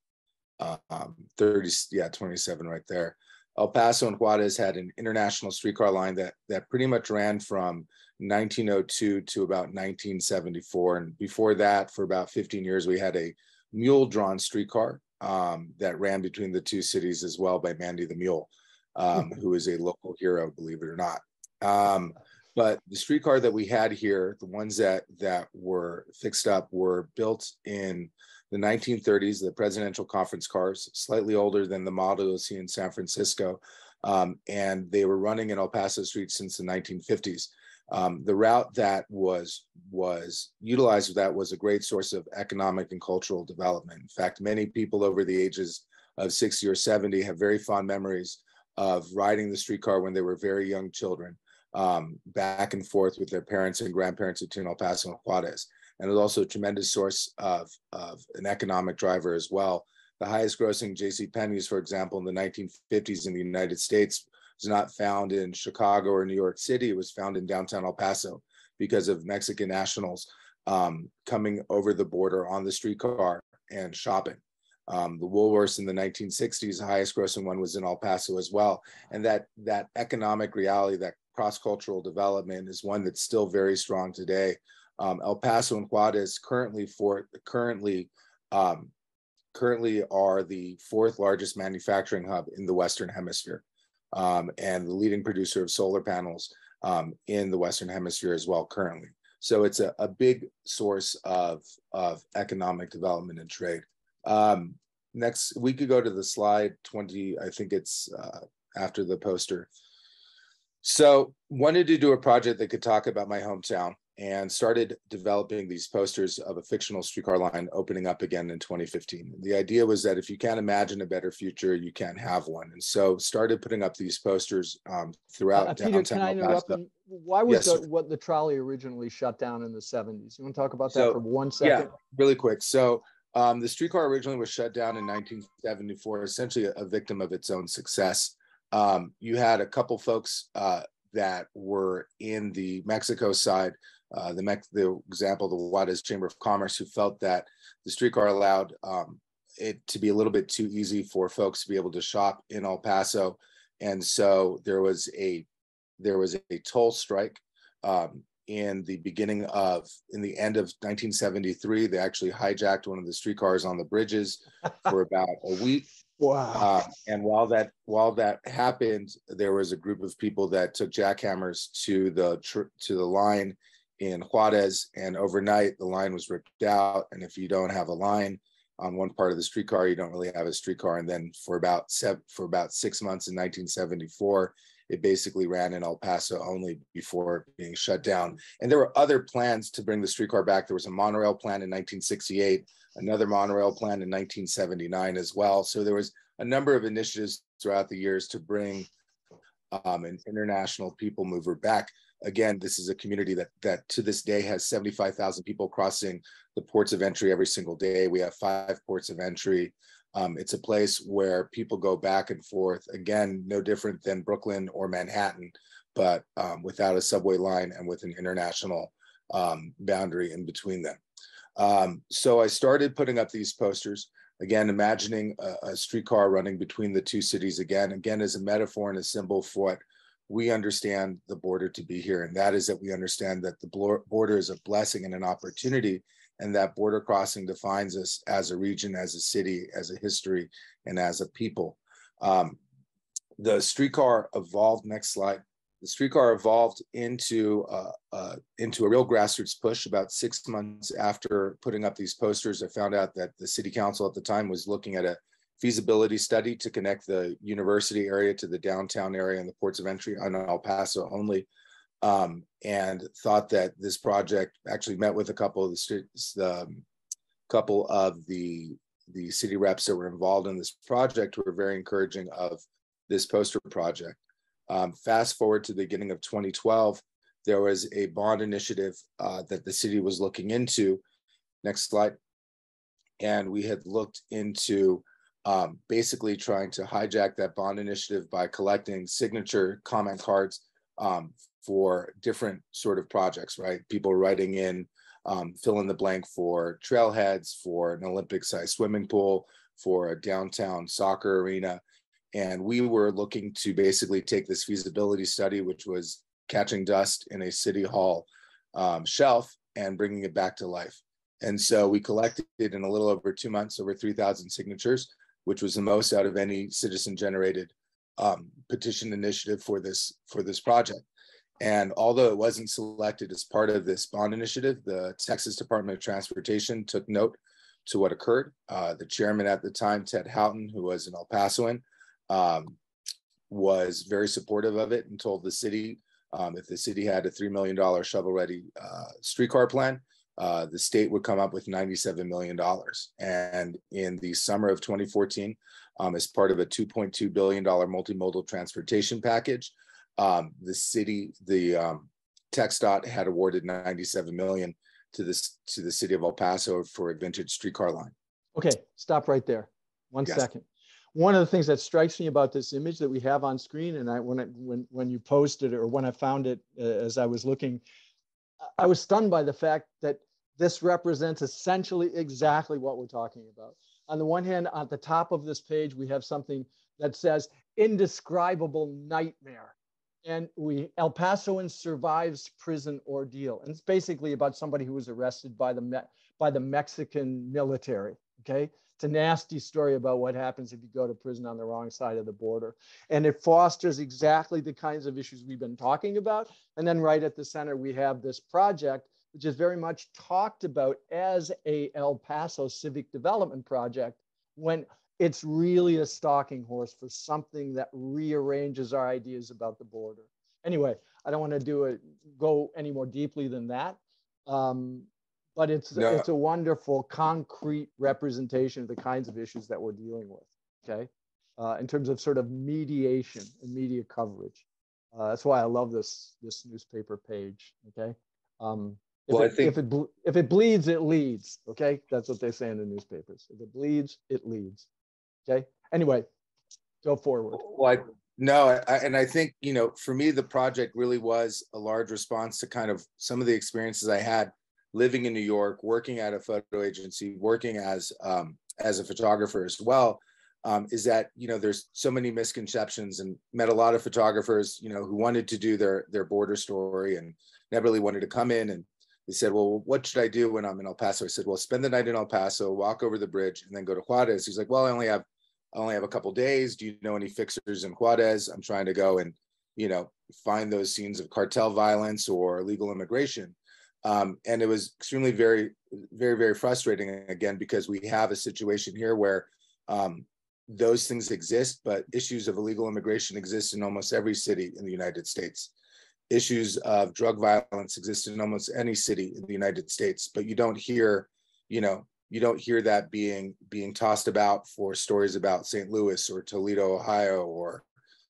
27 right there. El Paso and Juarez had an international streetcar line that pretty much ran from 1902 to about 1974. And before that, for about 15 years, we had a mule-drawn streetcar that ran between the two cities as well by Mandy the Mule, who is a local hero, believe it or not. But the streetcar that we had here, the ones that were fixed up, were built in the 1930s, the presidential conference cars, slightly older than the model you'll see in San Francisco. And they were running in El Paso Street since the 1950s. The route that was utilized with that was a great source of economic and cultural development. In fact, many people over the ages of 60 or 70 have very fond memories of riding the streetcar when they were very young children, back and forth with their parents and grandparents between El Paso and Juarez. And it was also a tremendous source of an economic driver as well. The highest grossing JCPenney's, for example, in the 1950s in the United States was not found in Chicago or New York City. It was found in downtown El Paso because of Mexican nationals coming over the border on the streetcar and shopping. The Woolworths in the 1960s, the highest grossing one was in El Paso as well. And that economic reality, that cross-cultural development is one that's still very strong today. El Paso and Juarez currently are the 4th largest manufacturing hub in the Western Hemisphere, and the leading producer of solar panels in the Western Hemisphere as well currently. So it's a big source of economic development and trade. Next, we could go to the slide 20, I think it's after the poster. So wanted to do a project that could talk about my hometown, and started developing these posters of a fictional streetcar line opening up again in 2015. The idea was that if you can't imagine a better future, you can't have one. And so started putting up these posters throughout Peter, downtown. can I interrupt? Why was yes, the trolley originally shut down in the 70s? You want to talk about that for 1 second? Yeah, really quick. So the streetcar originally was shut down in 1974, essentially a victim of its own success. You had a couple folks that were in the Mexico side, the example, the Juarez Chamber of Commerce, who felt that the streetcar allowed it to be a little bit too easy for folks to be able to shop in El Paso. And so there was a toll strike in the end of 1973. They actually hijacked one of the streetcars on the bridges for about a week. Wow. And while that happened, there was a group of people that took jackhammers to the line in Juarez, and overnight the line was ripped out. And if you don't have a line on one part of the streetcar, you don't really have a streetcar. And then for about 6 months in 1974, it basically ran in El Paso only before being shut down. And there were other plans to bring the streetcar back. There was a monorail plan in 1968, another monorail plan in 1979 as well. So there was a number of initiatives throughout the years to bring an international people mover back. Again, this is a community that to this day has 75,000 people crossing the ports of entry every single day. We have 5 ports of entry. It's a place where people go back and forth, again, no different than Brooklyn or Manhattan, but without a subway line and with an international boundary in between them. So I started putting up these posters, again, imagining a streetcar running between the two cities again as a metaphor and a symbol for what we understand the border to be here. And that is that we understand that the border is a blessing and an opportunity, and that border crossing defines us as a region, as a city, as a history, and as a people. The streetcar evolved, next slide. The streetcar evolved into a real grassroots push. About 6 months after putting up these posters, I found out that the city council at the time was looking at a feasibility study to connect the university area to the downtown area and the ports of entry on El Paso only, and thought that this project, actually met with a couple of the city reps that were involved in this project, who were very encouraging of this poster project. Fast forward to the beginning of 2012, there was a bond initiative that the city was looking into. Next slide. And we had looked into basically trying to hijack that bond initiative by collecting signature comment cards for different sort of projects, right? People writing in fill in the blank for trailheads, for an Olympic-sized swimming pool, for a downtown soccer arena. And we were looking to basically take this feasibility study, which was catching dust in a city hall shelf, and bringing it back to life. And so we collected in a little over 2 months, over 3,000 signatures, which was the most out of any citizen-generated petition initiative for this project. And although it wasn't selected as part of this bond initiative, the Texas Department of Transportation took note to what occurred. The chairman at the time, Ted Houghton, who was an El Pasoan, was very supportive of it and told the city if the city had a $3 million shovel-ready streetcar plan, the state would come up with $97 million. And in the summer of 2014, as part of a $2.2 billion multimodal transportation package, the city, TxDOT had awarded $97 million to the city of El Paso for a vintage streetcar line. Okay, stop right there. One Yes. second. One of the things that strikes me about this image that we have on screen, and when you posted it, or when I found it as I was looking, I was stunned by the fact that this represents essentially exactly what we're talking about. On the one hand, at the top of this page, we have something that says indescribable nightmare. And El Pasoan survives prison ordeal. And it's basically about somebody who was arrested by the Mexican military, okay? It's a nasty story about what happens if you go to prison on the wrong side of the border. And it fosters exactly the kinds of issues we've been talking about. And then right at the center, we have this project, which is very much talked about as a El Paso civic development project, when it's really a stalking horse for something that rearranges our ideas about the border. Anyway, I don't want to go any more deeply than that. But it's a wonderful, concrete representation of the kinds of issues that we're dealing with, okay? In terms of sort of mediation and media coverage. That's why I love this newspaper page, okay? If it bleeds, it leads, okay? That's what they say in the newspapers. If it bleeds, it leads, okay? Anyway, go forward. Well, I think, you know, for me, the project really was a large response to kind of some of the experiences I had living in New York, working at a photo agency, working as a photographer as well, is that, you know, there's so many misconceptions, and met a lot of photographers, you know, who wanted to do their border story and never really wanted to come in. And they said, well, what should I do when I'm in El Paso? I said, well, spend the night in El Paso, walk over the bridge, and then go to Juarez. He's like, well, I only have a couple days. Do you know any fixers in Juarez? I'm trying to go and, you know, find those scenes of cartel violence or illegal immigration. And it was extremely, very, very, very frustrating, again, because we have a situation here where those things exist, but issues of illegal immigration exist in almost every city in the United States. Issues of drug violence exist in almost any city in the United States, but you don't hear that being tossed about for stories about St. Louis or Toledo, Ohio, or,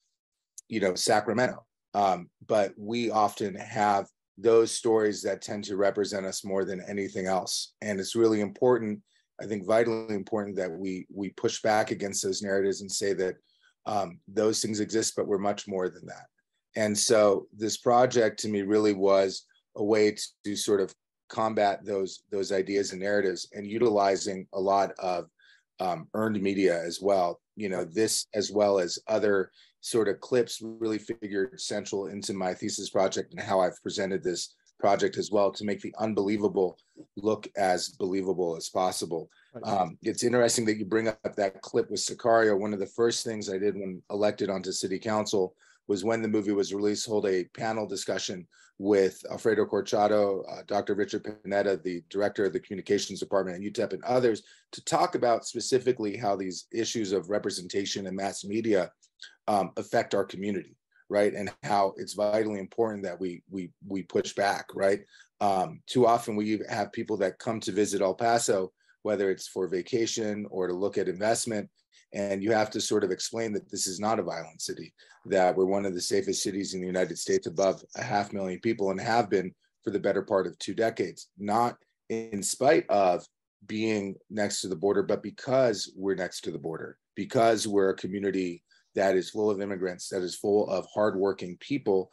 you know, Sacramento. But we often have those stories that tend to represent us more than anything else. And it's really important, I think vitally important, that we push back against those narratives and say that those things exist, but we're much more than that. And so this project to me really was a way to sort of combat those ideas and narratives, and utilizing a lot of earned media as well. You know, this as well as other sort of clips really figured central into my thesis project and how I've presented this project as well, to make the unbelievable look as believable as possible. It's interesting that you bring up that clip with Sicario. One of the first things I did when elected onto city council was, when the movie was released, hold a panel discussion with Alfredo Corchado, Dr. Richard Panetta, the director of the communications department at UTEP, and others, to talk about specifically how these issues of representation and mass media affect our community, right? And how it's vitally important that we push back, right? Too often we have people that come to visit El Paso, whether it's for vacation or to look at investment, and you have to sort of explain that this is not a violent city, that we're one of the safest cities in the United States, above 500,000 people, and have been for the better part of 2 decades, not in spite of being next to the border, but because we're next to the border, because we're a community that is full of immigrants, that is full of hardworking people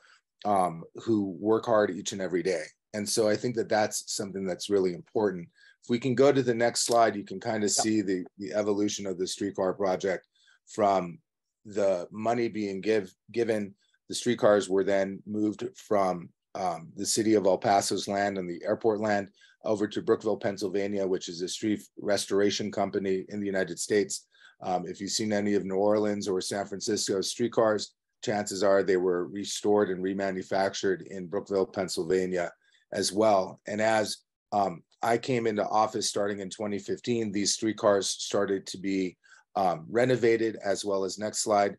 who work hard each and every day. And so I think that that's something that's really important. If we can go to the next slide, you can kind of see the evolution of the streetcar project. From the money being given, the streetcars were then moved from the city of El Paso's land and the airport land over to Brookville, Pennsylvania, which is a street restoration company in the United States. If you've seen any of New Orleans or San Francisco streetcars, chances are they were restored and remanufactured in Brookville, Pennsylvania as well. And as I came into office starting in 2015, these streetcars started to be renovated, as well as, next slide,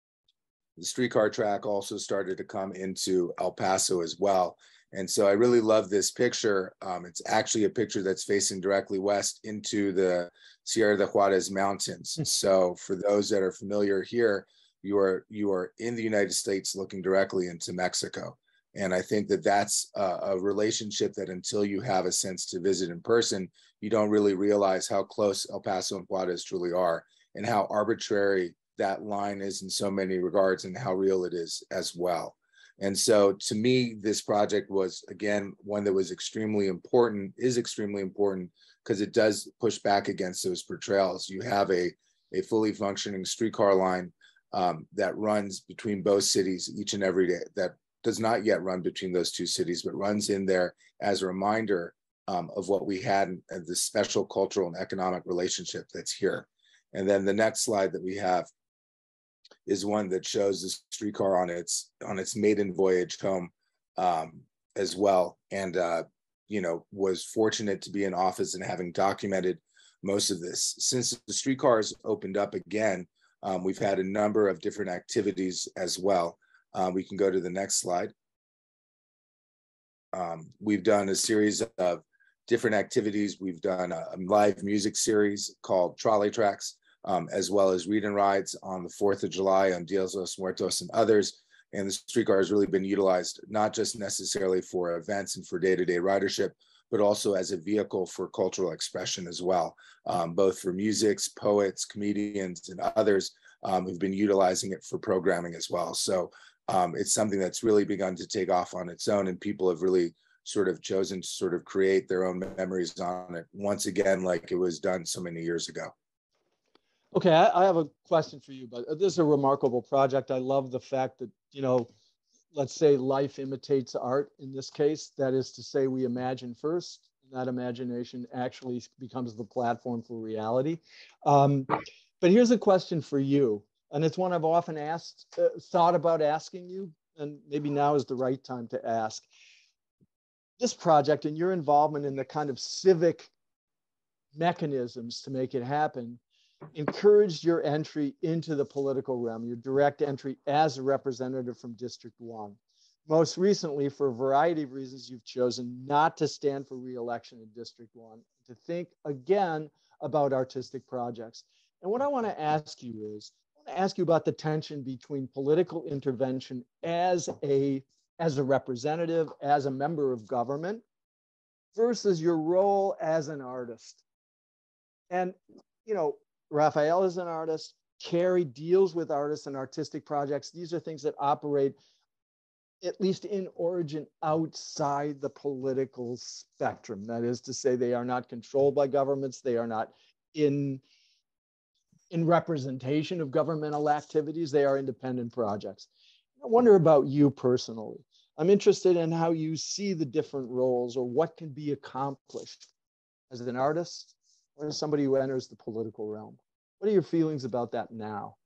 the streetcar track also started to come into El Paso as well. And so I really love this picture. It's actually a picture that's facing directly west into the Sierra de Juarez Mountains. So for those that are familiar here, you are in the United States looking directly into Mexico. And I think that that's a relationship that, until you have a sense to visit in person, you don't really realize how close El Paso and Juarez truly are, and how arbitrary that line is in so many regards, and how real it is as well. And so to me, this project was, again, one that was extremely important, because it does push back against those portrayals. You have a fully functioning streetcar line that runs between both cities each and every day, that does not yet run between those two cities, but runs in there as a reminder of what we had, and the special cultural and economic relationship that's here. And then the next slide that we have is one that shows the streetcar on its maiden voyage home as well. And you know, was fortunate to be in office and having documented most of this. Since the streetcars opened up again, we've had a number of different activities as well. We can go to the next slide. We've done a series of different activities. We've done a live music series called Trolley Tracks, as well as read and rides on the 4th of July, on Dias de los Muertos and others. And the streetcar has really been utilized, not just necessarily for events and for day-to-day ridership, but also as a vehicle for cultural expression as well, both for musics, poets, comedians, and others who've been utilizing it for programming as well. So it's something that's really begun to take off on its own, and people have really sort of chosen to sort of create their own memories on it once again, like it was done so many years ago. Okay, I have a question for you, but this is a remarkable project. I love the fact that, you know, let's say life imitates art in this case. That is to say, we imagine first, and that imagination actually becomes the platform for reality. But here's a question for you, and it's one I've often thought about asking you, and maybe now is the right time to ask. This project and your involvement in the kind of civic mechanisms to make it happen encouraged your entry into the political realm, your direct entry as a representative from District 1. Most recently, for a variety of reasons, you've chosen not to stand for re-election in District 1, to think again about artistic projects. And what I want to ask you is, I want to ask you about the tension between political intervention as a representative, as a member of government, versus your role as an artist. And, you know, Rafael is an artist. Kerry deals with artists and artistic projects. These are things that operate, at least in origin, outside the political spectrum. That is to say, they are not controlled by governments. They are not in representation of governmental activities. They are independent projects. I wonder about you personally. I'm interested in how you see the different roles, or what can be accomplished as an artist or as somebody who enters the political realm. What are your feelings about that now?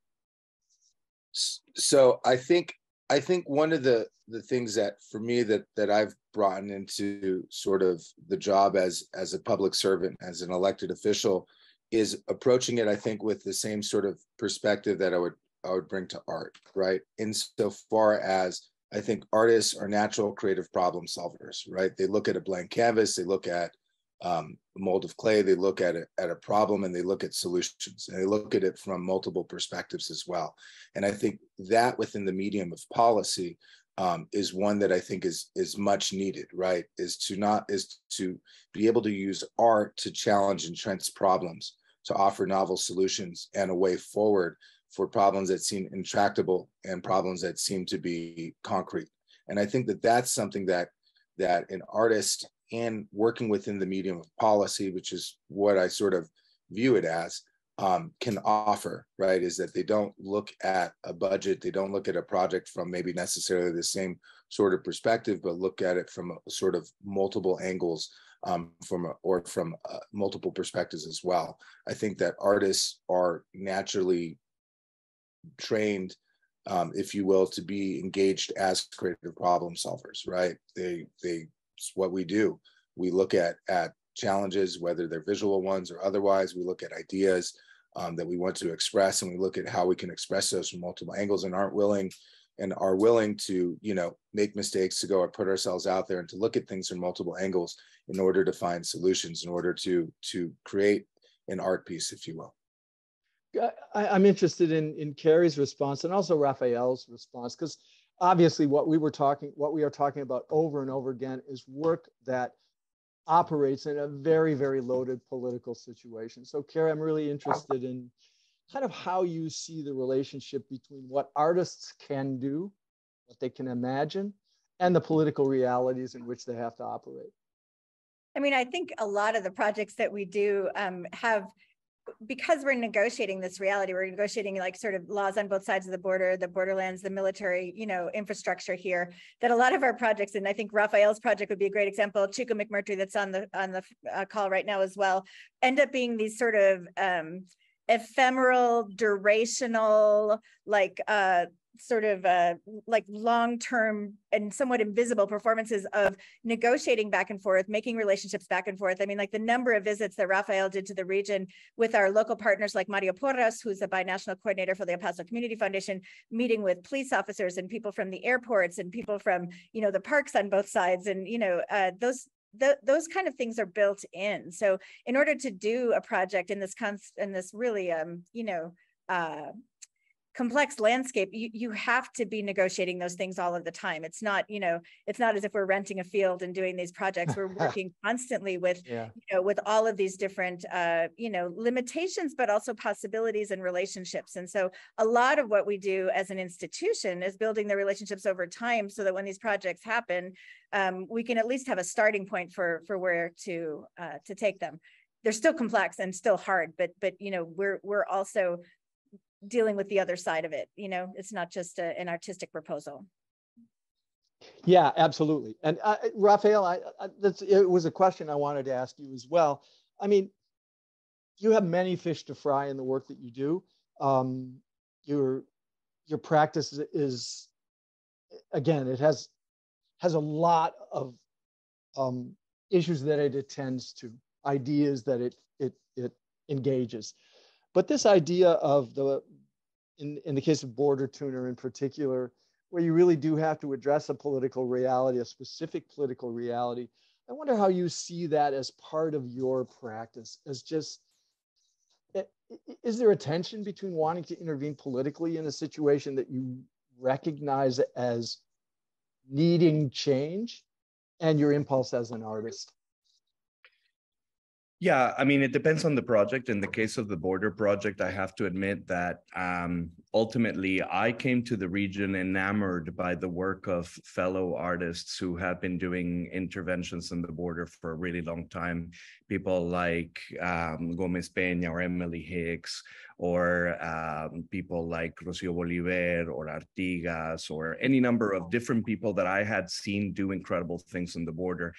So I think one of the things that for me that I've brought into sort of the job as a public servant, as an elected official, is approaching it, I think, with the same sort of perspective that I would bring to art, right? Insofar as I think artists are natural creative problem solvers, right? They look at a blank canvas, they look at a mold of clay, they look at a problem, and they look at solutions, and they look at it from multiple perspectives as well. And I think that within the medium of policy is one that I think is much needed, right? Is to be able to use art to challenge entrenched problems, to offer novel solutions and a way forward for problems that seem intractable and problems that seem to be concrete. And I think that that's something that an artist, and working within the medium of policy, which is what I sort of view it as, can offer, right? Is that they don't look at a budget, they don't look at a project from maybe necessarily the same sort of perspective, but look at it from a sort of multiple angles, from multiple perspectives as well. I think that artists are naturally trained, if you will, to be engaged as creative problem solvers, right? It's what we do. We look at challenges, whether they're visual ones or otherwise. We look at ideas that we want to express, and we look at how we can express those from multiple angles, and are willing to, you know, make mistakes, to go and put ourselves out there and to look at things from multiple angles in order to find solutions, in order to create an art piece, if you will. I'm interested in Kerry's response and also Rafael's response, because obviously what we are talking about over and over again is work that operates in a very, very loaded political situation. So Kerry, I'm really interested in kind of how you see the relationship between what artists can do, what they can imagine, and the political realities in which they have to operate. I mean, I think a lot of the projects that we do have, because we're negotiating this reality, we're negotiating like sort of laws on both sides of the border, the borderlands, the military, you know, infrastructure here, that a lot of our projects, and I think Rafael's project would be a great example, Chico McMurtry that's on the call right now as well, end up being these sort of ephemeral, durational, like sort of like long-term and somewhat invisible performances of negotiating back and forth, making relationships back and forth. I mean, like the number of visits that Rafael did to the region with our local partners like Mario Porras, who's a binational coordinator for the El Paso Community Foundation, meeting with police officers and people from the airports and people from, you know, the parks on both sides. And, you know, those kind of things are built in. So in order to do a project in this really, you know, complex landscape, you have to be negotiating those things all of the time. It's not, you know, it's not as if we're renting a field and doing these projects. We're working constantly with, you know, with all of these different, you know, limitations, but also possibilities and relationships. And so a lot of what we do as an institution is building the relationships over time so that when these projects happen, we can at least have a starting point for where to take them. They're still complex and still hard, but you know, we're also dealing with the other side of it. You know, it's not just an artistic proposal. Yeah, absolutely. And Rafael, it was a question I wanted to ask you as well. I mean, you have many fish to fry in the work that you do. Your practice is, again, it has a lot of issues that it attends to, ideas that it engages. But this idea of in the case of Border Tuner in particular, where you really do have to address a political reality, a specific political reality, I wonder how you see that as part of your practice. As just, is there a tension between wanting to intervene politically in a situation that you recognize as needing change and your impulse as an artist? Yeah, I mean, it depends on the project. In the case of the Border project, I have to admit that ultimately I came to the region enamored by the work of fellow artists who have been doing interventions on the border for a really long time. People like Gomez Peña or Emily Hicks, or people like Rocio Bolivar or Artigas, or any number of different people that I had seen do incredible things on the border.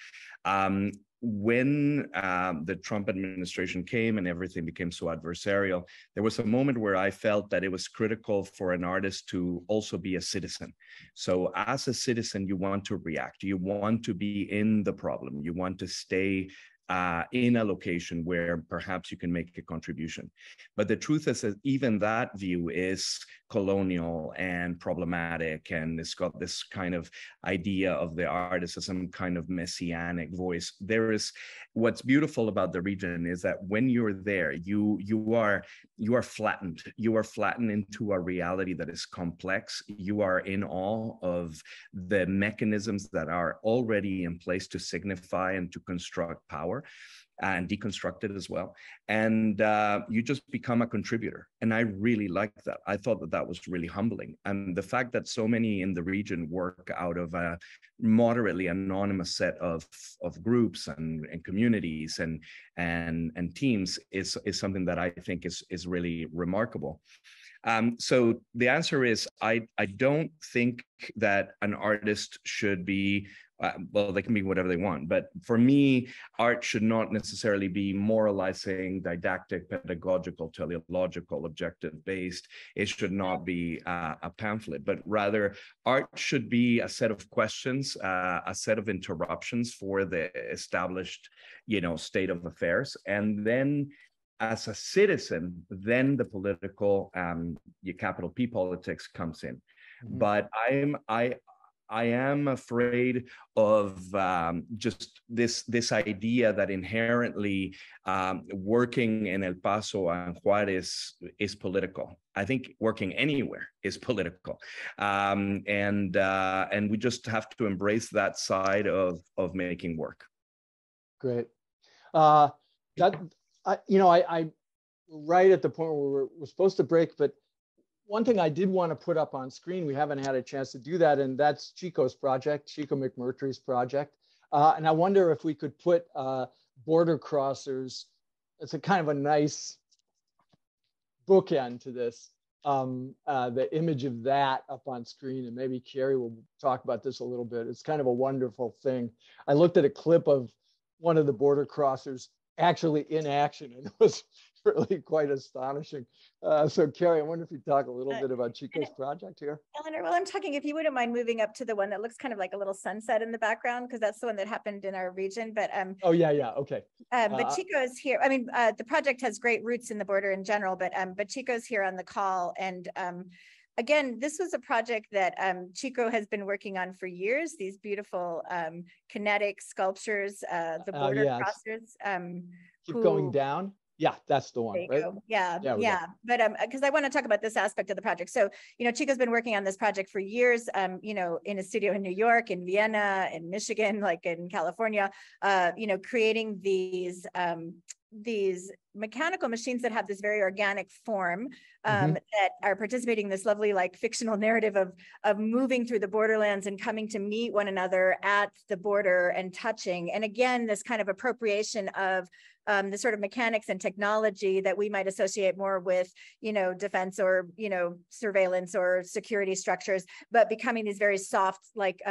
When the Trump administration came and everything became so adversarial, there was a moment where I felt that it was critical for an artist to also be a citizen. So as a citizen, you want to react. You want to be in the problem. You want to stay in a location where perhaps you can make a contribution. But the truth is that even that view is colonial and problematic, and it's got this kind of idea of the artist as some kind of messianic voice. There is, what's beautiful about the region is that when you're there, you are flattened. You are flattened into a reality that is complex. You are in awe of the mechanisms that are already in place to signify and to construct power, and deconstruct it as well. And you just become a contributor. And I really liked that. I thought that that was really humbling. And the fact that so many in the region work out of a moderately anonymous set of groups and communities and teams is something that I think is really remarkable. So the answer is, I don't think that an artist should be, well, they can be whatever they want. But for me, art should not necessarily be moralizing, didactic, pedagogical, teleological, objective-based. It should not be a pamphlet, but rather art should be a set of questions, a set of interruptions for the established, state of affairs. And then as a citizen, then the political, capital P politics comes in. Mm-hmm. But I am afraid of just this idea that inherently working in El Paso and Juarez is political. I think working anywhere is political, and we just have to embrace that side of making work. Great. I right at the point where we're supposed to break, but one thing I did want to put up on screen, we haven't had a chance to do that, and that's Chico's project, Chico McMurtry's project. And I wonder if we could put Border Crossers, it's a kind of a nice bookend to this, the image of that up on screen, and maybe Kerry will talk about this a little bit. It's kind of a wonderful thing. I looked at a clip of one of the Border Crossers actually in action, and it really quite astonishing. So Kerry, I wonder if you talk a little bit about Chico's project here. Eleanor, well, I'm talking, if you wouldn't mind moving up to the one that looks kind of like a little sunset in the background, because that's the one that happened in our region. But oh yeah, okay. But Chico's here. I mean, the project has great roots in the border in general, but Chico's here on the call. And again, this was a project that Chico has been working on for years. These beautiful kinetic sculptures, the border crossers. Keep going down. Yeah, that's the one, right? Yeah. But because I want to talk about this aspect of the project. So, Chico's been working on this project for years, in a studio in New York, in Vienna, in Michigan, like in California, creating these mechanical machines that have this very organic form, that are participating in this lovely, like, fictional narrative of moving through the borderlands and coming to meet one another at the border and touching. And again, this kind of appropriation of the sort of mechanics and technology that we might associate more with, defense or, surveillance or security structures, but becoming these very soft, like,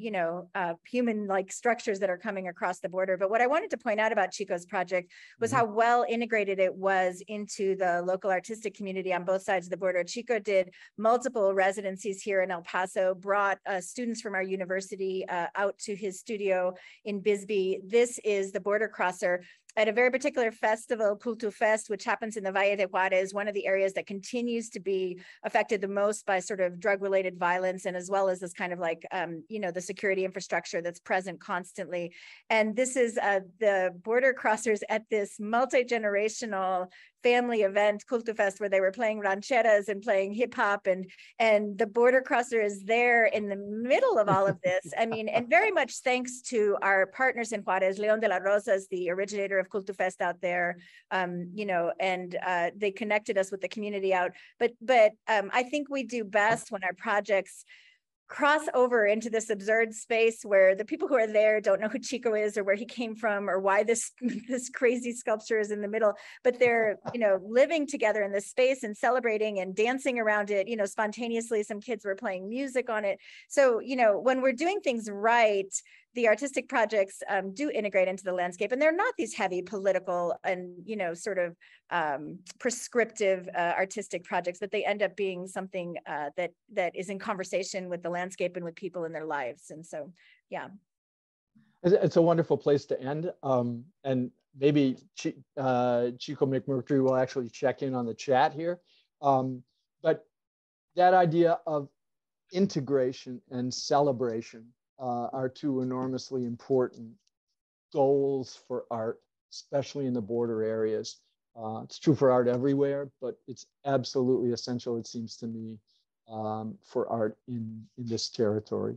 human-like structures that are coming across the border. But what I wanted to point out about Chico's project was how well integrated it was into the local artistic community on both sides of the border. Chico did multiple residencies here in El Paso, brought students from our university out to his studio in Bisbee. This is the border crosser at a very particular festival, Cultu Fest, which happens in the Valle de Juarez, one of the areas that continues to be affected the most by sort of drug-related violence, and as well as this kind of like, the security infrastructure that's present constantly. And this is the border crossers at this multi-generational family event, Cultu Fest, where they were playing rancheras and playing hip hop, and the border crosser is there in the middle of all of this. I mean, and very much thanks to our partners in Juarez. Leon de la Rosa is the originator of Cultu Fest out there, and they connected us with the community out. But I think we do best when our projects cross over into this absurd space where the people who are there don't know who Chico is or where he came from or why this crazy sculpture is in the middle, but they're, living together in this space and celebrating and dancing around it, spontaneously. Some kids were playing music on it. So, when we're doing things right, the artistic projects do integrate into the landscape, and they're not these heavy political and, sort of prescriptive artistic projects, but they end up being something that is in conversation with the landscape and with people in their lives. And so, yeah. It's a wonderful place to end. And maybe Chico McMurtry will actually check in on the chat here. But that idea of integration and celebration are two enormously important goals for art, especially in the border areas. It's true for art everywhere, but it's absolutely essential, it seems to me, for art in this territory.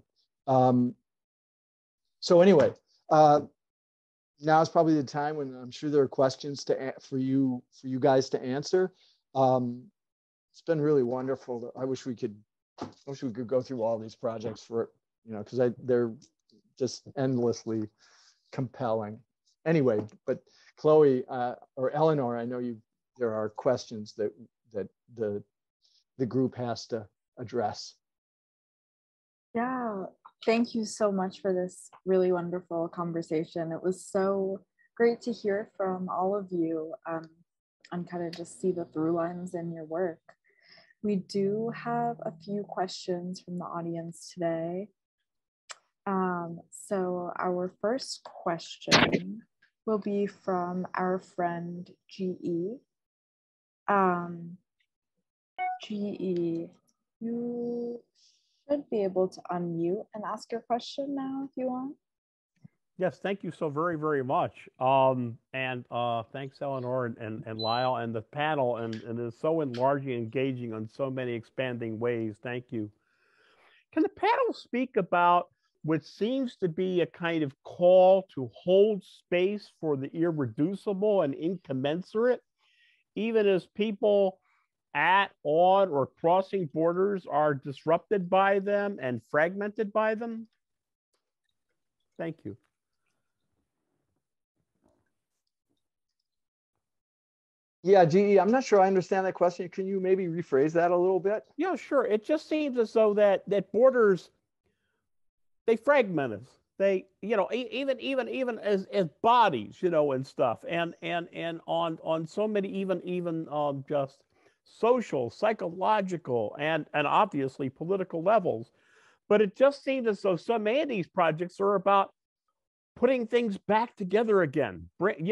So anyway, now is probably the time when I'm sure there are questions for you guys to answer. It's been really wonderful. I wish we could go through all these projects because they're just endlessly compelling. Anyway, but Chloe or Eleanor, I know there are questions that the group has to address. Yeah, thank you so much for this really wonderful conversation. It was so great to hear from all of you and kind of just see the through lines in your work. We do have a few questions from the audience today. So our first question will be from our friend GE. GE, you should be able to unmute and ask your question now if you want. Yes, thank you so very, very much. And thanks, Eleanor and Lyle and the panel, and it is so enlarging, engaging on so many expanding ways. Thank you. Can the panel speak about what seems to be a kind of call to hold space for the irreducible and incommensurate, even as people at, on, or crossing borders are disrupted by them and fragmented by them? Thank you. Yeah, GE, I'm not sure I understand that question. Can you maybe rephrase that a little bit? Yeah, sure. It just seems as though that borders, they fragment us. they, you know, even as bodies, you know, and stuff, and on so many even just social, psychological, and obviously political levels. But it just seems as though so many of these projects are about putting things back together again,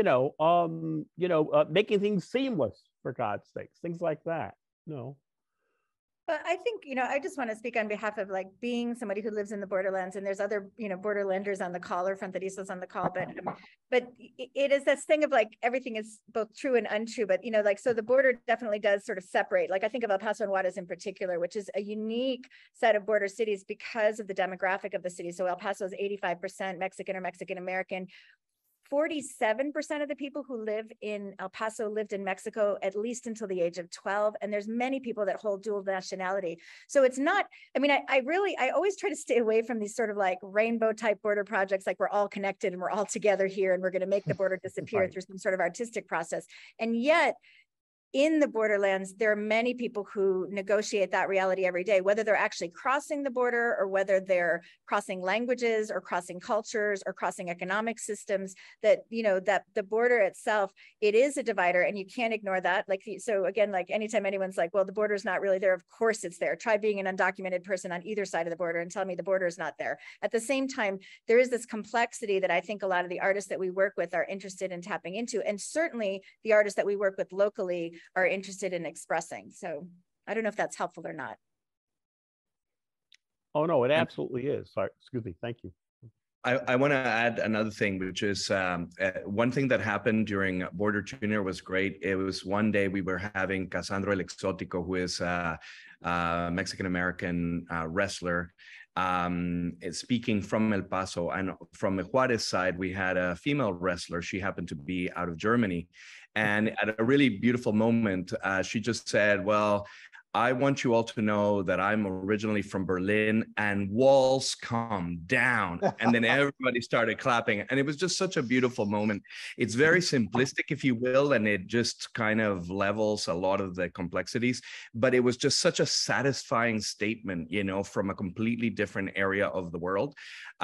making things seamless, for God's sakes, things like that. No. But I think, you know, I just want to speak on behalf of like being somebody who lives in the borderlands, and there's other, you know, borderlanders on the call, or fronterizos on the call, but it is this thing of like, everything is both true and untrue, but, you know, like, so the border definitely does sort of separate. Like I think of El Paso and Juarez in particular, which is a unique set of border cities because of the demographic of the city. So El Paso is 85% Mexican or Mexican American. 47% of the people who live in El Paso lived in Mexico at least until the age of 12. And there's many people that hold dual nationality. So it's not, I mean, I always try to stay away from these sort of like rainbow type border projects, like we're all connected and we're all together here and we're going to make the border disappear Right. through some sort of artistic process. And yet, in the borderlands, there are many people who negotiate that reality every day, whether they're actually crossing the border or whether they're crossing languages or crossing cultures or crossing economic systems, that, you know, that the border itself, it is a divider and you can't ignore that. Like, so again, like anytime anyone's like, well, the border is not really there, of course it's there. Try being an undocumented person on either side of the border and tell me the border is not there. At the same time, there is this complexity that I think a lot of the artists that we work with are interested in tapping into. And certainly the artists that we work with locally are interested in expressing. So I don't know if that's helpful or not. Oh, no, it absolutely is. Sorry, excuse me. Thank you. I want to add another thing, which is one thing that happened during Border Junior was great. It was one day we were having Casandro El Exótico, who is a Mexican-American wrestler, speaking from El Paso. And from the Juarez side, we had a female wrestler. She happened to be out of Germany. And at a really beautiful moment, she just said, well, I want you all to know that I'm originally from Berlin, and walls come down. And then everybody started clapping. And it was just such a beautiful moment. It's very simplistic, if you will, and it just kind of levels a lot of the complexities. But it was just such a satisfying statement, you know, from a completely different area of the world.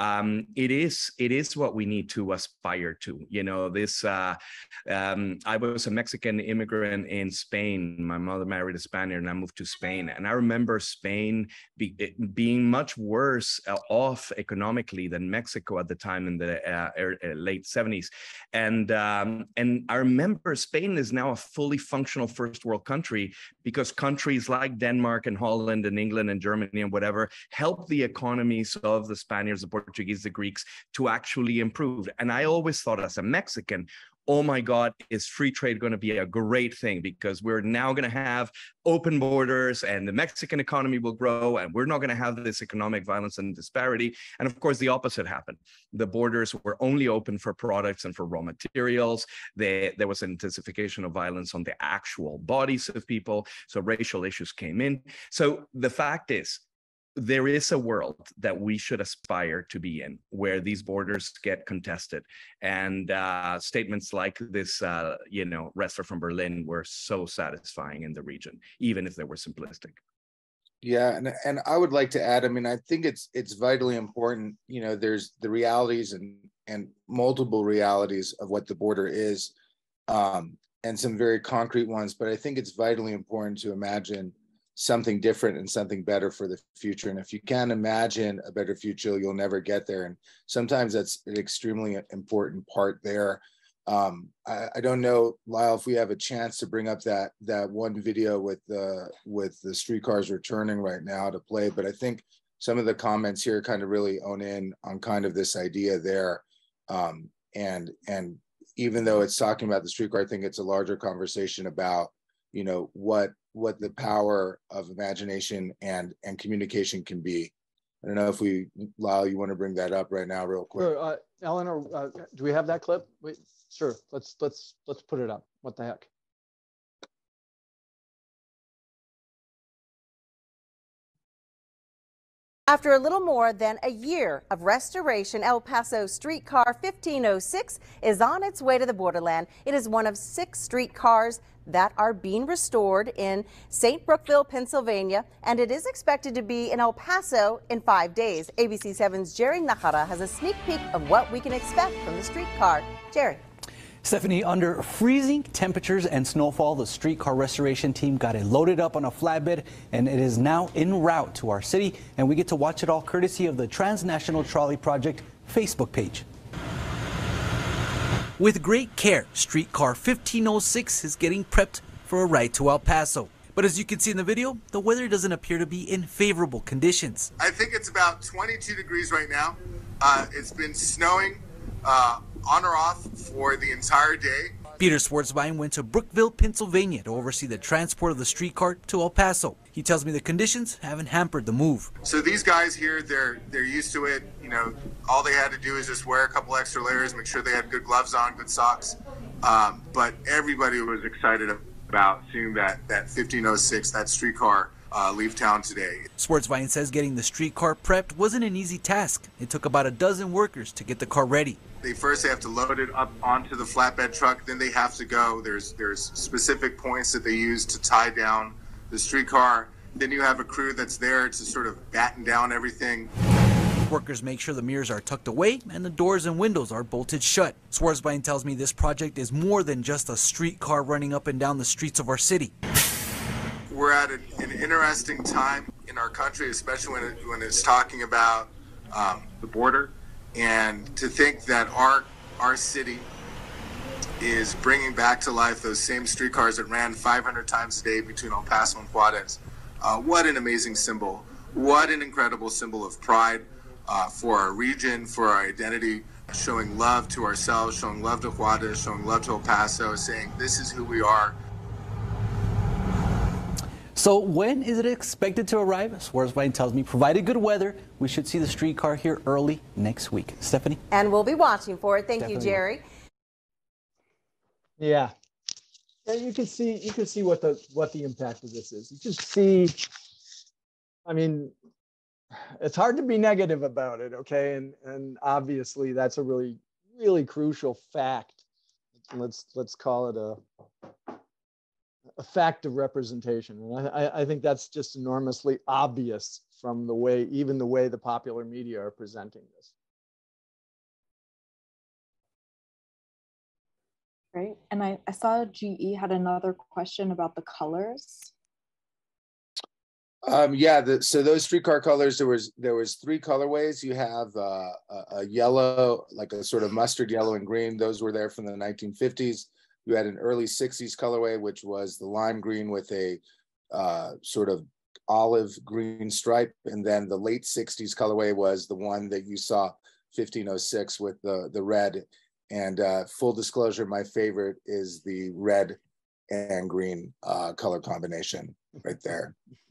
It is what we need to aspire to. You know, this, I was a Mexican immigrant in Spain. My mother married a Spaniard and I moved to Spain. And I remember Spain being much worse off economically than Mexico at the time in the late 70s. And I remember Spain is now a fully functional first world country because countries like Denmark and Holland and England and Germany and whatever help the economies of the Spaniards, the Portuguese, the Greeks to actually improve. And I always thought as a Mexican, oh my God, is free trade going to be a great thing because we're now going to have open borders and the Mexican economy will grow and we're not going to have this economic violence and disparity. And of course, the opposite happened. The borders were only open for products and for raw materials. There was an intensification of violence on the actual bodies of people. So racial issues came in. So the fact is, there is a world that we should aspire to be in where these borders get contested. And statements like this, wrestler from Berlin were so satisfying in the region, even if they were simplistic. Yeah, and I would like to add, I mean, I think it's vitally important, you know, there's the realities and multiple realities of what the border is, and some very concrete ones, but I think it's vitally important to imagine something different and something better for the future. And if you can't imagine a better future, you'll never get there. And sometimes that's an extremely important part there. I don't know, Lyle, if we have a chance to bring up that one video with the streetcars returning right now to play, but I think some of the comments here kind of really own in on kind of this idea there. And even though it's talking about the streetcar, I think it's a larger conversation about, you know, what the power of imagination and communication can be. I don't know if Lyle, you want to bring that up right now real quick. Sure. Eleanor, do we have that clip? Sure, let's put it up. What the heck? After a little more than a year of restoration, El Paso streetcar 1506 is on its way to the borderland. It is one of 6 streetcars that are being restored in St. Brookville, Pennsylvania, and it is expected to be in El Paso in 5 days. ABC 7's Jerry Nakara has a sneak peek of what we can expect from the streetcar. Jerry. Stephanie, under freezing temperatures and snowfall, the streetcar restoration team got it loaded up on a flatbed, and it is now en route to our city, and we get to watch it all courtesy of the Transnational Trolley Project Facebook page. With great care, streetcar 1506 is getting prepped for a ride to El Paso. But as you can see in the video, the weather doesn't appear to be in favorable conditions. I think it's about 22 degrees right now. It's been snowing on or off for the entire day. Peter Svarzbein went to Brookville, Pennsylvania to oversee the transport of the streetcar to El Paso. He tells me the conditions haven't hampered the move. So these guys here, they're used to it. You know, all they had to do is just wear a couple extra layers, make sure they had good gloves on, good socks. But everybody was excited about seeing that 1506, that streetcar, leave town today. Svarzbein says getting the streetcar prepped wasn't an easy task. It took about a dozen workers to get the car ready. They have to load it up onto the flatbed truck, then they have to go. There's specific points that they use to tie down the streetcar. Then you have a crew that's there to sort of batten down everything. Workers make sure the mirrors are tucked away and the doors and windows are bolted shut. Svarzbein tells me this project is more than just a streetcar running up and down the streets of our city. We're at an interesting time in our country, especially when it's talking about the border. And to think that our city is bringing back to life those same streetcars that ran 500 times a day between El Paso and Juarez. What an amazing symbol. What an incredible symbol of pride for our region, for our identity, showing love to ourselves, showing love to Juarez, showing love to El Paso, saying this is who we are. So when is it expected to arrive? Svarzbein tells me, provided good weather, we should see the streetcar here early next week. Stephanie? And we'll be watching for it. Thank you, Jerry. Yeah. You can see what the impact of this is. You can see, I mean, it's hard to be negative about it, okay? And obviously that's a really, really crucial fact. Let's call it a fact of representation. And I think that's just enormously obvious from even the way the popular media are presenting this. Great. And I saw GE had another question about the colors. So those streetcar colors, there was 3 colorways. You have a yellow, like a sort of mustard yellow and green. Those were there from the 1950s. You had an early 60s colorway, which was the lime green with a sort of olive green stripe. And then the late 60s colorway was the one that you saw, 1506, with the red. And full disclosure, my favorite is the red and green color combination right there.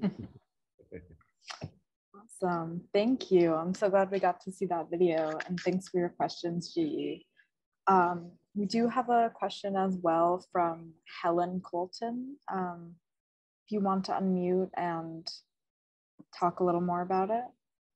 Awesome. Thank you. I'm so glad we got to see that video, and thanks for your questions, GE. We do have a question as well from Helen Colton. If you want to unmute and talk a little more about it.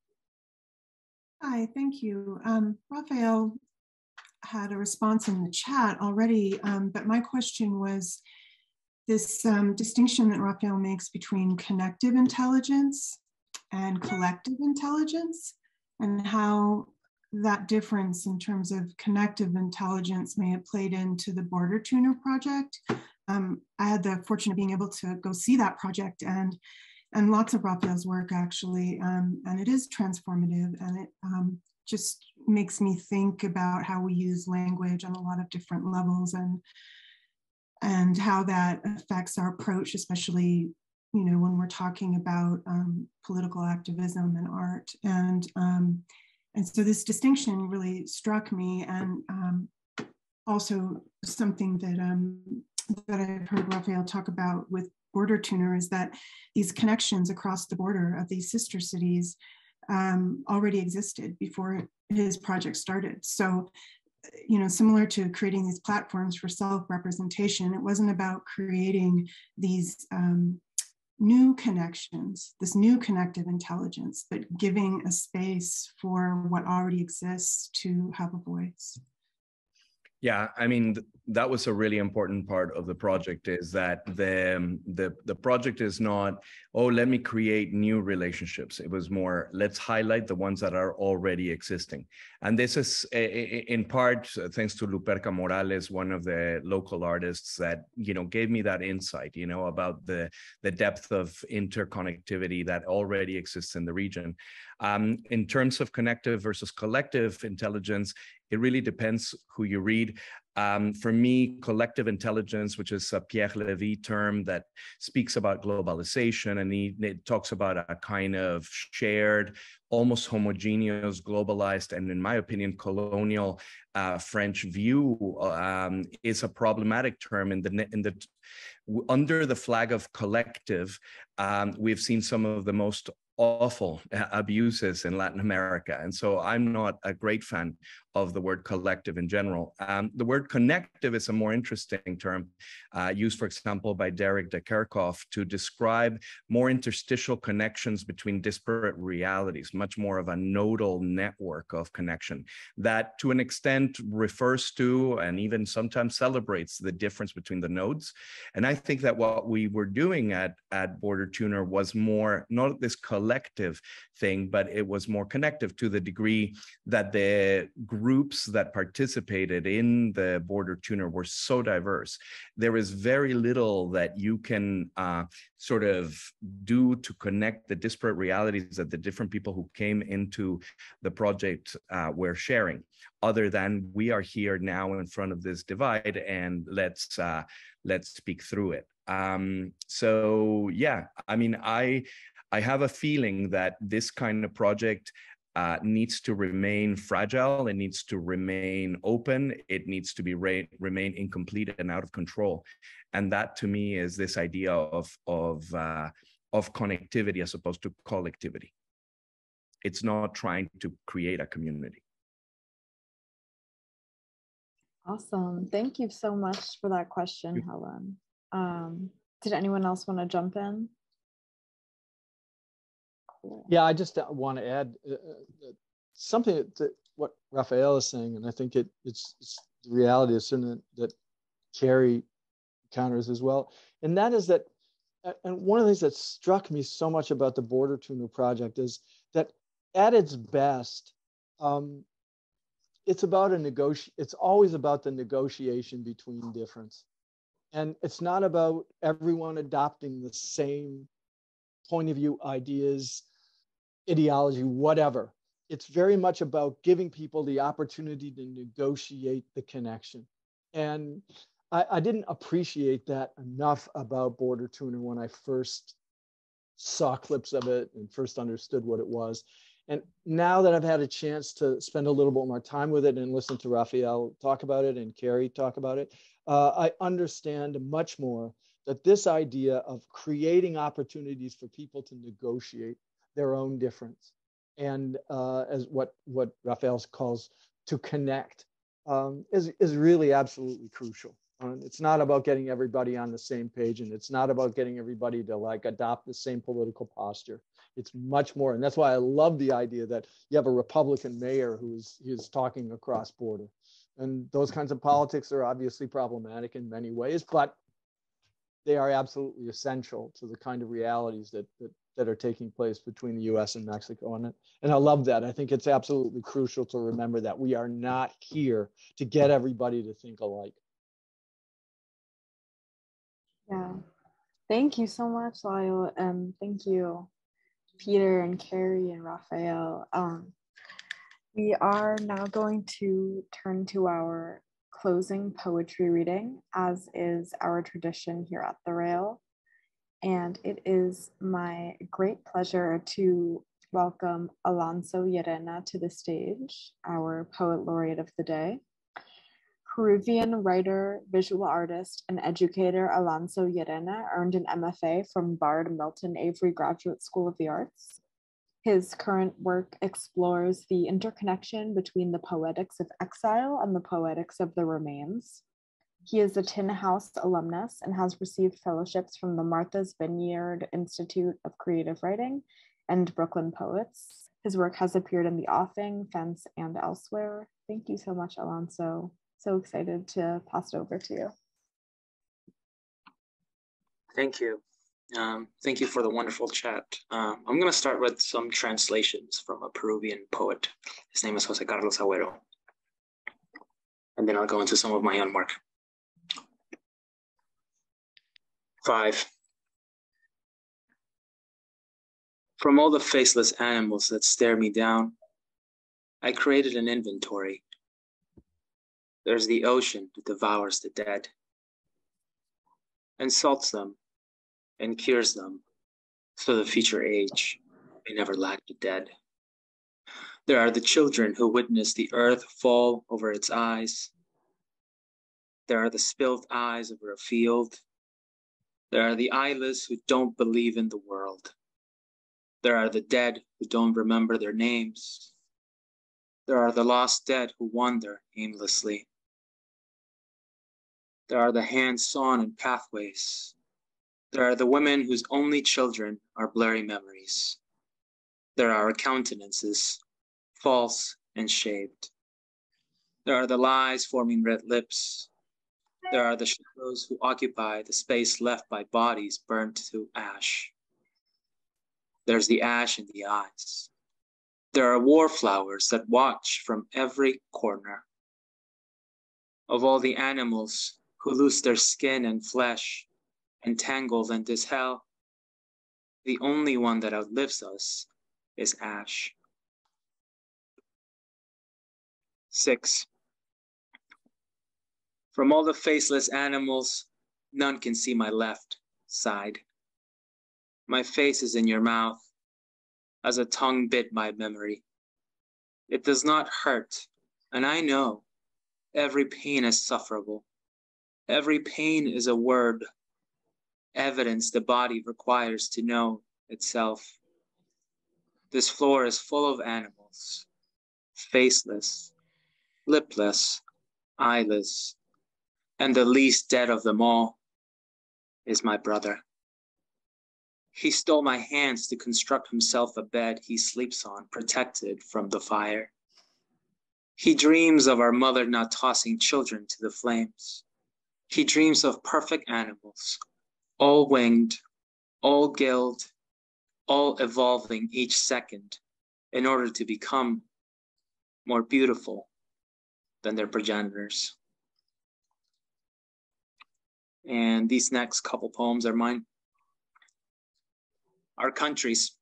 Hi, thank you. Rafael had a response in the chat already, but my question was this distinction that Rafael makes between connective intelligence and collective intelligence, and how that difference in terms of connective intelligence may have played into the Border Tuner project. I had the fortune of being able to go see that project and lots of Rafael's work actually, and it is transformative, and it just makes me think about how we use language on a lot of different levels, and how that affects our approach, especially when we're talking about political activism and art. And so this distinction really struck me, and also something that I've heard Rafael talk about with Border Tuner is that these connections across the border of these sister cities already existed before his project started. So, similar to creating these platforms for self-representation, it wasn't about creating these new connections, this new connective intelligence, but giving a space for what already exists to have a voice. Yeah, I mean, that was a really important part of the project, is that the project is not, oh, let me create new relationships. It was more, let's highlight the ones that are already existing. And this is in part thanks to Luperca Morales, one of the local artists that, you know, gave me that insight, you know, about the depth of interconnectivity that already exists in the region. In terms of connective versus collective intelligence, it really depends who you read. For me, collective intelligence, which is a Pierre Levy term that speaks about globalization, and it talks about a kind of shared, almost homogeneous, globalized, and in my opinion, colonial French view, is a problematic term under the flag of collective. We've seen some of the most awful abuses in Latin America. And so I'm not a great fan of the word collective in general. The word connective is a more interesting term used, for example, by Derek de Kerkhoff to describe more interstitial connections between disparate realities, much more of a nodal network of connection that to an extent refers to and even sometimes celebrates the difference between the nodes. And I think that what we were doing at Border Tuner was more, not this collective thing, but it was more connective to the degree that the groups that participated in the Border Tuner were so diverse. There is very little that you can sort of do to connect the disparate realities that the different people who came into the project were sharing, other than we are here now in front of this divide and let's speak through it. So yeah, I mean, I have a feeling that this kind of project needs to remain fragile. It needs to remain open. It needs to be remain incomplete and out of control. And that, to me, is this idea of connectivity as opposed to collectivity. It's not trying to create a community. Awesome. Thank you so much for that question, Helen. Did anyone else want to jump in? Cool. Yeah, I just want to add something to what Rafael is saying, and I think it's the reality is something that Kerry encounters as well, and that is that, and one of the things that struck me so much about the Border Tuner project is that at its best, it's about it's always about the negotiation between difference. And it's not about everyone adopting the same point of view, ideas, ideology, whatever. It's very much about giving people the opportunity to negotiate the connection. And I didn't appreciate that enough about Border Tuner when I first saw clips of it and first understood what it was. And now that I've had a chance to spend a little bit more time with it and listen to Rafael talk about it and Kerry talk about it, I understand much more that this idea of creating opportunities for people to negotiate their own difference and as what Rafael calls to connect is really absolutely crucial. It's not about getting everybody on the same page, and it's not about getting everybody to like adopt the same political posture. It's much more, and that's why I love the idea that you have a Republican mayor who's talking across border. And those kinds of politics are obviously problematic in many ways, but they are absolutely essential to the kind of realities that are taking place between the US and Mexico. And I love that. I think it's absolutely crucial to remember that we are not here to get everybody to think alike. Yeah, thank you so much, Lyle, and thank you, Peter and Kerry and Rafael. We are now going to turn to our closing poetry reading, as is our tradition here at the Rail. And it is my great pleasure to welcome Alonso Llerena to the stage, our poet laureate of the day. Peruvian writer, visual artist, and educator Alonso Llerena earned an MFA from Bard Milton Avery Graduate School of the Arts. His current work explores the interconnection between the poetics of exile and the poetics of the remains. He is a Tin House alumnus and has received fellowships from the Martha's Vineyard Institute of Creative Writing and Brooklyn Poets. His work has appeared in The Offing, Fence, and elsewhere. Thank you so much, Alonso. So excited to pass it over to you. Thank you. Thank you for the wonderful chat. I'm going to start with some translations from a Peruvian poet. His name is Jose Carlos Agüero. And then I'll go into some of my own work. 5. From all the faceless animals that stare me down, I created an inventory. There's the ocean that devours the dead and salts them and cures them so the future age may never lack the dead. There are the children who witness the earth fall over its eyes. There are the spilled eyes over a field. There are the eyeless who don't believe in the world. There are the dead who don't remember their names. There are the lost dead who wander aimlessly. There are the hands sawn in pathways. There are the women whose only children are blurry memories. There are countenances, false and shaved. There are the lies forming red lips. There are the shadows who occupy the space left by bodies burnt to ash. There's the ash in the eyes. There are war flowers that watch from every corner. Of all the animals who lose their skin and flesh, entangled in this hell, the only one that outlives us is ash. 6. From all the faceless animals, none can see my left side. My face is in your mouth, as a tongue bit my memory. It does not hurt, and I know every pain is sufferable. Every pain is a word, evidence the body requires to know itself. This floor is full of animals, faceless, lipless, eyeless, and the least dead of them all is my brother. He stole my hands to construct himself a bed he sleeps on, protected from the fire. He dreams of our mother not tossing children to the flames. He dreams of perfect animals, all winged, all gilled, all evolving each second in order to become more beautiful than their progenitors. And these next couple poems are mine. Our countries.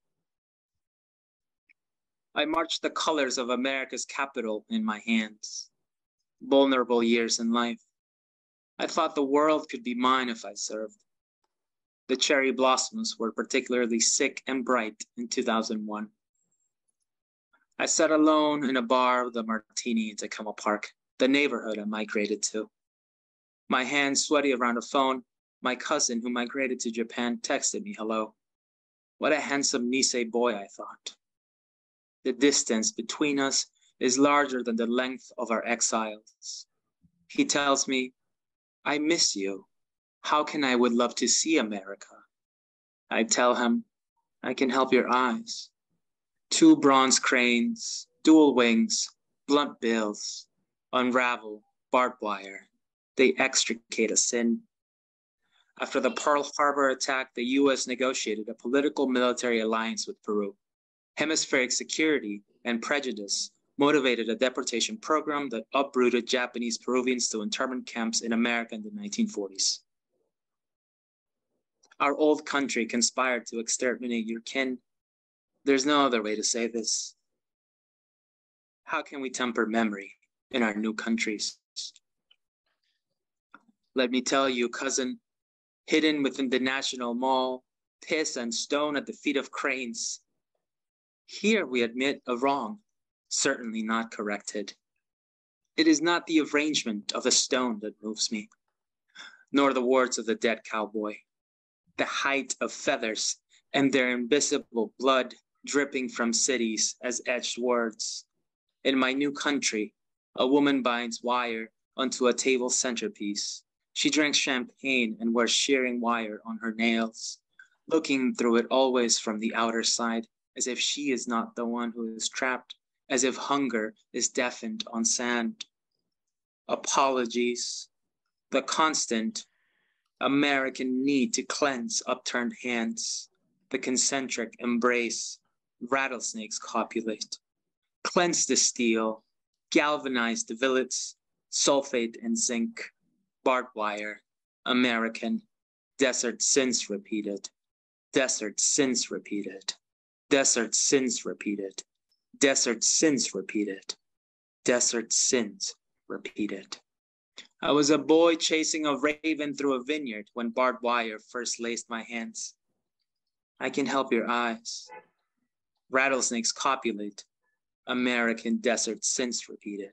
I marched the colors of America's capital in my hands. Vulnerable years in life. I thought the world could be mine if I served. The cherry blossoms were particularly sick and bright in 2001. I sat alone in a bar with a martini in Tacoma Park, the neighborhood I migrated to. My hands sweaty around a phone, my cousin who migrated to Japan texted me hello. What a handsome Nisei boy, I thought. The distance between us is larger than the length of our exiles. He tells me, I miss you. How can I would love to see America? I tell him, I can help your eyes. 2 bronze cranes, dual wings, blunt bills, unravel, barbed wire. They extricate us in. After the Pearl Harbor attack, the US negotiated a political military alliance with Peru. Hemispheric security and prejudice motivated a deportation program that uprooted Japanese Peruvians to internment camps in America in the 1940s. Our old country conspired to exterminate your kin. There's no other way to say this. How can we temper memory in our new countries? Let me tell you, cousin, hidden within the National Mall, piss and stone at the feet of cranes. Here we admit a wrong, certainly not corrected. It is not the arrangement of the stone that moves me, nor the words of the dead cowboy, the height of feathers and their invisible blood dripping from cities as etched words. In my new country, a woman binds wire onto a table centerpiece She drinks champagne and wears shearing wire on her nails, looking through it always from the outer side, as if she is not the one who is trapped, as if hunger is deafened on sand. Apologies, the constant American need to cleanse upturned hands, the concentric embrace, rattlesnakes copulate. Cleanse the steel, galvanize the billets, sulfate and zinc, barbed wire, American, desert sins repeated, desert sins repeated, desert sins repeated, desert sins repeated, desert sins repeated. I was a boy chasing a raven through a vineyard when barbed wire first laced my hands. I can help your eyes. Rattlesnakes copulate, American desert sins repeated.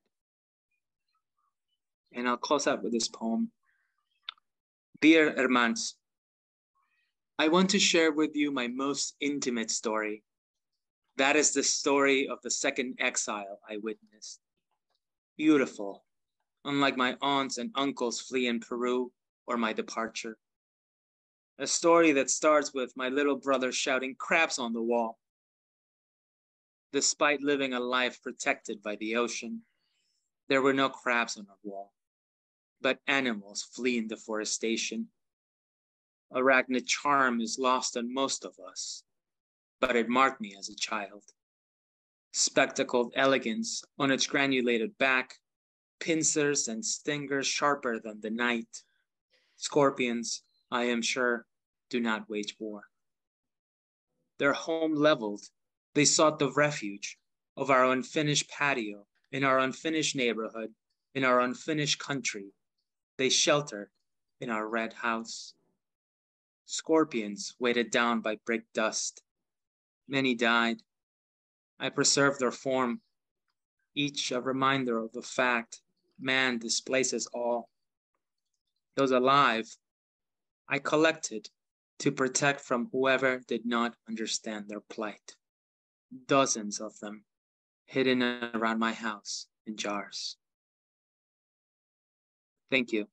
And I'll close out with this poem. Dear Hermans, I want to share with you my most intimate story. That is the story of the second exile I witnessed. Beautiful, unlike my aunts and uncles flee in Peru or my departure. A story that starts with my little brother shouting crabs on the wall. Despite living a life protected by the ocean, there were no crabs on our wall, but animals fleeing deforestation. Arachnid charm is lost on most of us, but it marked me as a child. Spectacled elegance on its granulated back, pincers and stingers sharper than the night. Scorpions, I am sure, do not wage war. Their home leveled, they sought the refuge of our unfinished patio, in our unfinished neighborhood, in our unfinished country. They shelter in our red house. Scorpions weighted down by brick dust. Many died. I preserved their form, each a reminder of the fact man displaces all. Those alive, I collected to protect from whoever did not understand their plight. Dozens of them hidden around my house in jars. Thank you.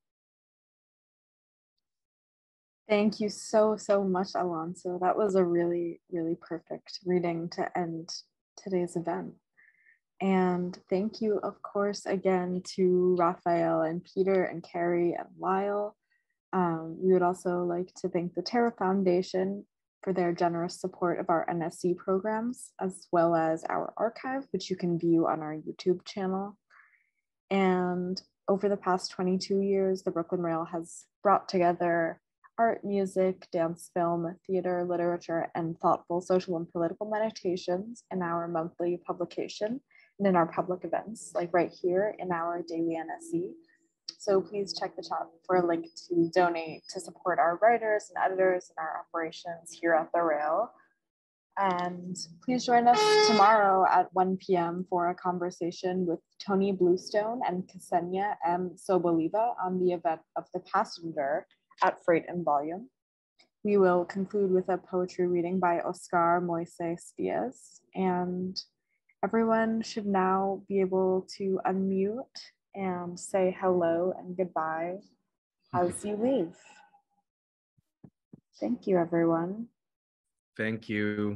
Thank you so, so much, Alonso. That was a really, really perfect reading to end today's event. And thank you, of course, again to Rafael and Peter and Kerry and Lyle. We would also like to thank the Terra Foundation for their generous support of our NSE programs, as well as our archive, which you can view on our YouTube channel. And over the past 22 years, the Brooklyn Rail has brought together art, music, dance, film, theater, literature, and thoughtful social and political meditations in our monthly publication and in our public events, like right here in our daily NSE. So please check the chat for a link to donate to support our writers and editors and our operations here at the Rail. And please join us tomorrow at 1 p.m. for a conversation with Tony Bluestone and Ksenia M. Soboliva on the event of The Passenger at Freight and Volume. We will conclude with a poetry reading by Oscar Moises Diaz, and everyone should now be able to unmute and say hello and goodbye as you leave. Thank you, everyone. Thank you.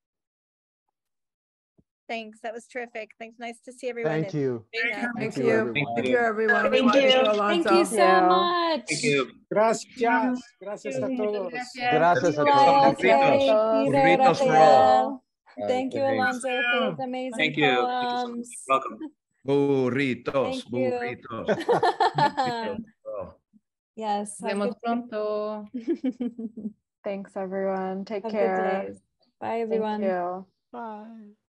Thanks. That was terrific. Thanks. Nice to see everyone. Thank you. Thank you, everyone. Thank you, everyone. Thank you so much. Thank you. Gracias. Gracias a todos. Gracias a Lyle, todos. Kerry, Peter, Burritos for Rafael. all. Thank you, Alonso, for these amazing Thank you. poems. Welcome. Burritos, Thank you. burritos. Yes. Nos vemos pronto. Thanks, everyone. Take Have good care. days. Bye, everyone. Thank you. Bye.